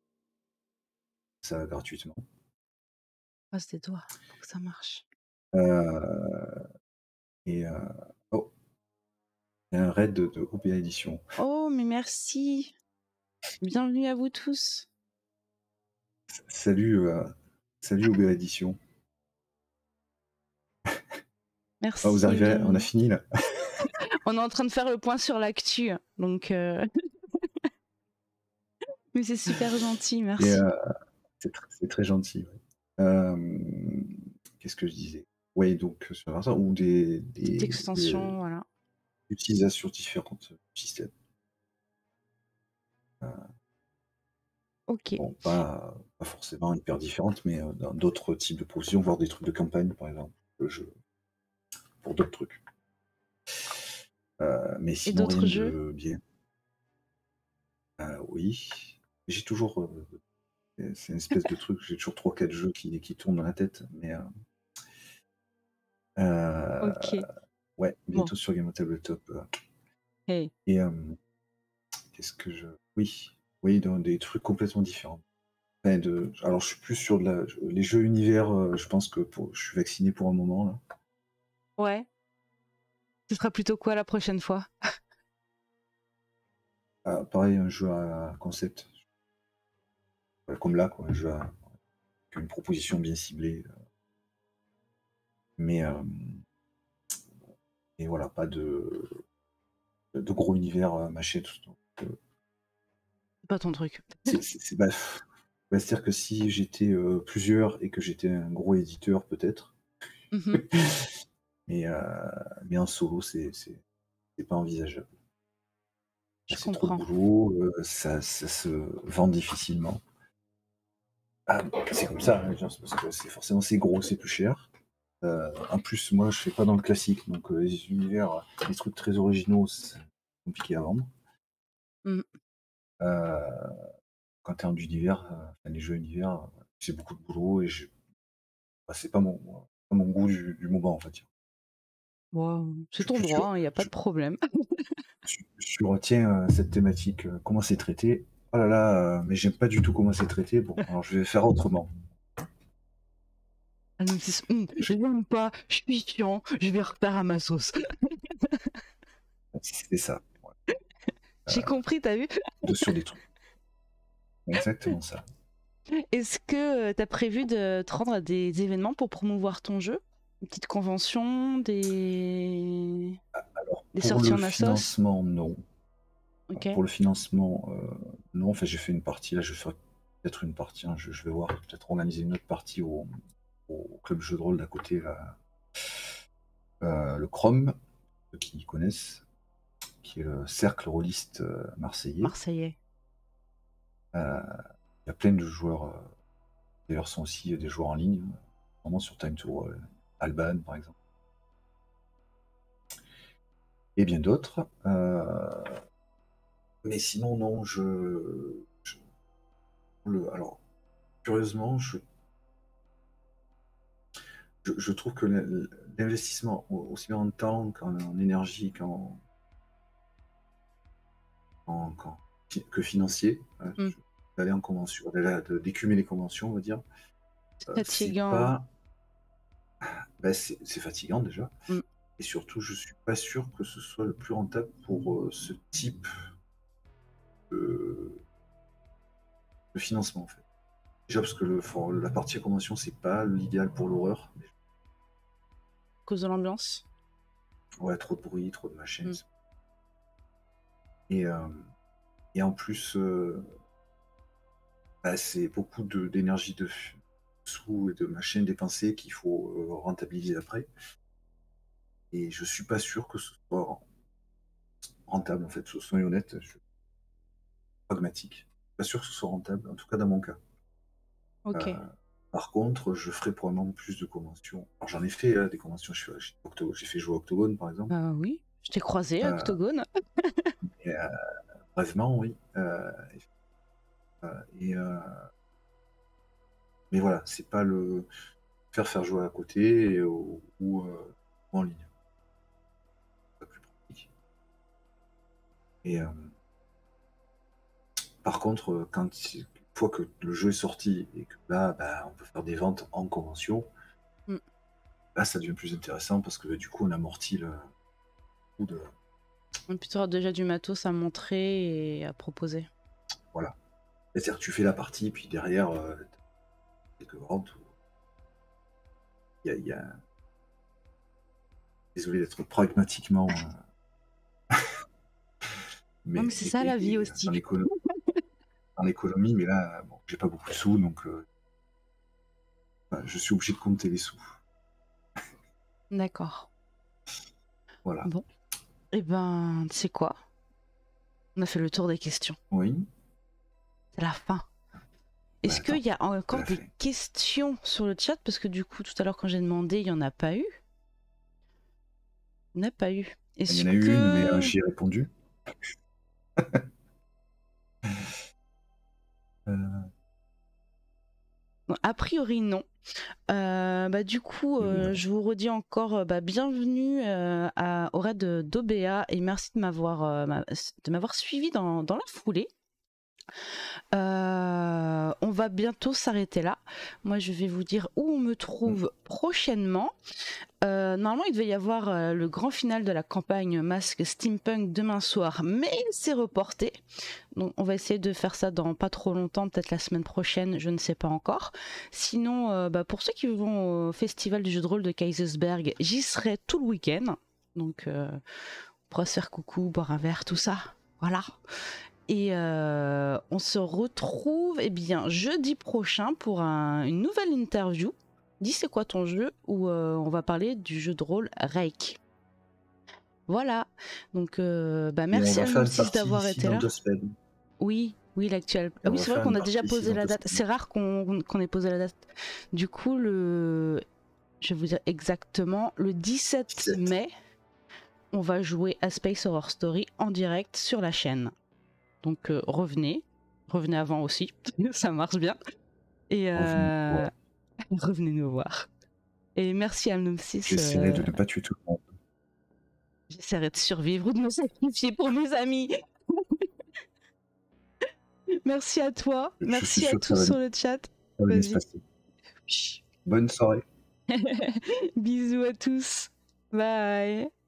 ça gratuitement. Passe tes doigts pour que ça marche. Euh, et euh, oh, il y a un raid de, de O P A Édition. Oh, mais merci. Bienvenue à vous tous. Salut, euh, salut O B A Édition. Merci. Oh, vous arrivez, on a fini là. On est en train de faire le point sur l'actu, donc. Euh... Mais c'est super gentil, merci. Euh, c'est tr très gentil. Ouais. Euh, Qu'est-ce que je disais? Oui, donc sur ça, ou des, des, Petite extension, des voilà. utilisations différentes du système. Euh, ok. Bon, pas, pas forcément hyper différentes, mais euh, dans d'autres types de provisions, voire des trucs de campagne, par exemple, le jeu, pour d'autres trucs. Euh, mais sinon, rien jeux de bien. Euh, oui, j'ai toujours. Euh, c'est une espèce de truc, j'ai toujours trois quatre jeux qui, qui tournent dans la tête, mais. Euh, euh, ok. Ouais, bientôt Bon. sur Game of Tabletop. Euh. Hey. Et euh, qu'est-ce que je. Oui, oui, dans des trucs complètement différents. Enfin, de... Alors, je suis plus sur de la... les jeux univers, euh, je pense que pour... je suis vacciné pour un moment, là. Ouais. Ce sera plutôt quoi la prochaine fois? Ah, pareil, un jeu à concept. Comme là, quoi, un jeu à une proposition bien ciblée. Mais euh... et voilà, pas de, de gros univers euh, mâché. Tout... Euh... C'est pas ton truc. C'est bah, c'est-à-dire que si j'étais euh, plusieurs et que j'étais un gros éditeur, peut-être. Mm-hmm. mais, euh... mais en solo, c'est pas envisageable. Je c'est trop de comprends. boulot, heu, ça ça se vend difficilement. Ah, c'est comme ça, hein, genre, c'est parce que c'est forcément c'est gros, c'est plus cher. Heu, en plus, moi, je fais pas dans le classique, donc heu, les univers, les trucs très originaux, c'est compliqué à vendre. Mmh. Heu, Quand tu es en univers, heu, enfin les jeux univers, heu, c'est beaucoup de boulot et je bah, c'est pas mon pas mon goût du du moment, on va dire. Waouh, c'est Je suis ton plus droit, sur il y a pas je de problème. je je retiens, heu, cette thématique, heu, comment c'est traité. Oh là là, heu, mais j'aime pas du tout comment c'est traité. Bon, alors je vais faire autrement. Elle me dit: «Mmh, je l'aime pas, je suis chiant, je vais refaire à ma sauce». C'est ça, ouais, J'ai compris, t'as vu? de sur des trucs. Exactement ça. Est-ce que, heu, tu prévu de te rendre à des événements pour promouvoir ton jeu? Une petite convention, des Alors des pour sorties le en assos? financement, non. OK. Pour le financement, heu, non, enfin j'ai fait une partie, là je vais faire peut-être une partie, hein, je je vais voir, peut-être organiser une autre partie au au club jeu de rôle d'à côté là, heu, le Chrome, ceux qui connaissent, qui est le cercle rôliste, heu, marseillais. Marseillais. Heu, il y a plein de joueurs, heu, d'ailleurs ce sont aussi des joueurs en ligne, hein, vraiment sur Time to Roll, Alban par exemple et bien d'autres. Heu, mais sinon non, je je le alors curieusement, je je je trouve que l'in l'investissement au aussi bien en temps qu'en en énergie, qu'en qu'en qu'en fi que financier, heu, Mmh. je d'aller en convention, d'aller de d'écumer les conventions, on va dire, C'est heu, c'est fatigant, hein. pas bah, c'est c'est fatigant déjà Mmh. et surtout je suis pas sûr que ce soit le plus rentable pour, heu, ce type de de financement, en fait. Déjà parce que le for la partie convention, c'est pas l'idéal pour l'horreur. À cause de l'ambiance? Ouais, trop de bruit, trop de machins Mmh. et hem et en plus, heu, bah, c'est beaucoup de d'énergie, de f sous et de machins dépensés qu'il faut, heu, rentabiliser après et je suis pas sûr que ce soit rentable, en fait. So soyons honnêtes, je suis pragmatique. Pas sûr que ce soit rentable, en tout cas dans mon cas. Heu, OK. Par contre, je ferai probablement plus de conventions. Alors j'en ai fait, hein, des conventions, je fais j'ai Octo j'ai fait jouer à Octogone, par exemple, Bah, oui, je t'ai croisé à heu Octogone. et heu, brièvement, oui, heu et et heu, mais voilà, c'est pas le faire faire jouer à côté et ou ou, heu, ou en ligne, pas plus pratique et hem, par contre, heu, quand il une fois que le jeu est sorti et que là, bah, on peut faire des ventes en convention, Mmh. là, ça devient plus intéressant parce que, bah, du coup, on amortit le coût de Et puis tu auras déjà du matos à montrer et à proposer. voilà. C'est-à-dire que tu fais la partie, puis derrière, heu, tu as quelques ventes où il y a il y a désolé d'être pragmatiquement, heu, Non, mais mais c'est mais ça mais la vie mais dans aussi. l'écono dans l'économie, mais là, bon, j'ai pas beaucoup de sous donc heu, bah, je suis obligé de compter les sous. D'accord. Voilà. Bon, et ben, tu sais quoi? On a fait le tour des questions. Oui? C'est la fin. Bah, Est-ce qu'il attends, y a c'est encore la des fin. questions sur le chat? Parce que du coup, tout à l'heure, quand j'ai demandé, il n'y en a pas eu. Il n'y en a pas eu. Il y Est-ce en a eu une, mais heu, que... j'y ai répondu. Heu, Bon, a priori, non. Euh, bah, du coup, oui, euh, non. je vous redis encore euh, bah, bienvenue euh, à, au raid d'O B A et merci de m'avoir euh, m'a- de m'avoir suivi dans, dans la foulée. Euh, on va bientôt s'arrêter là. Moi, je vais vous dire où on me Mmh. trouve prochainement. Euh, normalement, il devait y avoir euh, le grand final de la campagne Masque Steampunk demain soir, mais c'est reporté. Donc, on va essayer de faire ça dans pas trop longtemps, peut-être la semaine prochaine, je ne sais pas encore. Sinon, euh, bah, pour ceux qui vont au festival du jeu de rôle de Kaisersberg, j'y serai tout le week-end. Donc, euh, on pourra se faire coucou, boire un verre, tout ça. Voilà. Et euh, on se retrouve eh bien, jeudi prochain pour un- une nouvelle interview. Dis c'est quoi ton jeu où euh, on va parler du jeu de rôle Reik. Voilà. Donc, euh, bah, Et on merci va à faire une Alnomsys partie d'avoir ici été dans là. deux semaines. Oui, oui, l'actuel. Et Ah on oui, va c'est vrai faire qu'on une a déjà partie ici posé dans la deux date. semaines. C'est rare qu'on qu'on ait posé la date. Du coup, le, je vais vous dire exactement, le dix-sept dix-sept. mai, on va jouer à Space Horror Story en direct sur la chaîne. Donc euh, revenez, revenez avant aussi, ça marche bien. Et Revenez nous euh, voir. revenez nous voir. Et merci à Alnomsys. J'essaierai euh, de ne pas tuer tout le monde. J'essaierai de survivre ou de me sacrifier pour mes amis. Merci à toi, Je suis merci à sûr que ça tous va, sur le chat. ça va bien se Vas-y. passer. Bonne soirée. Bisous à tous. Bye.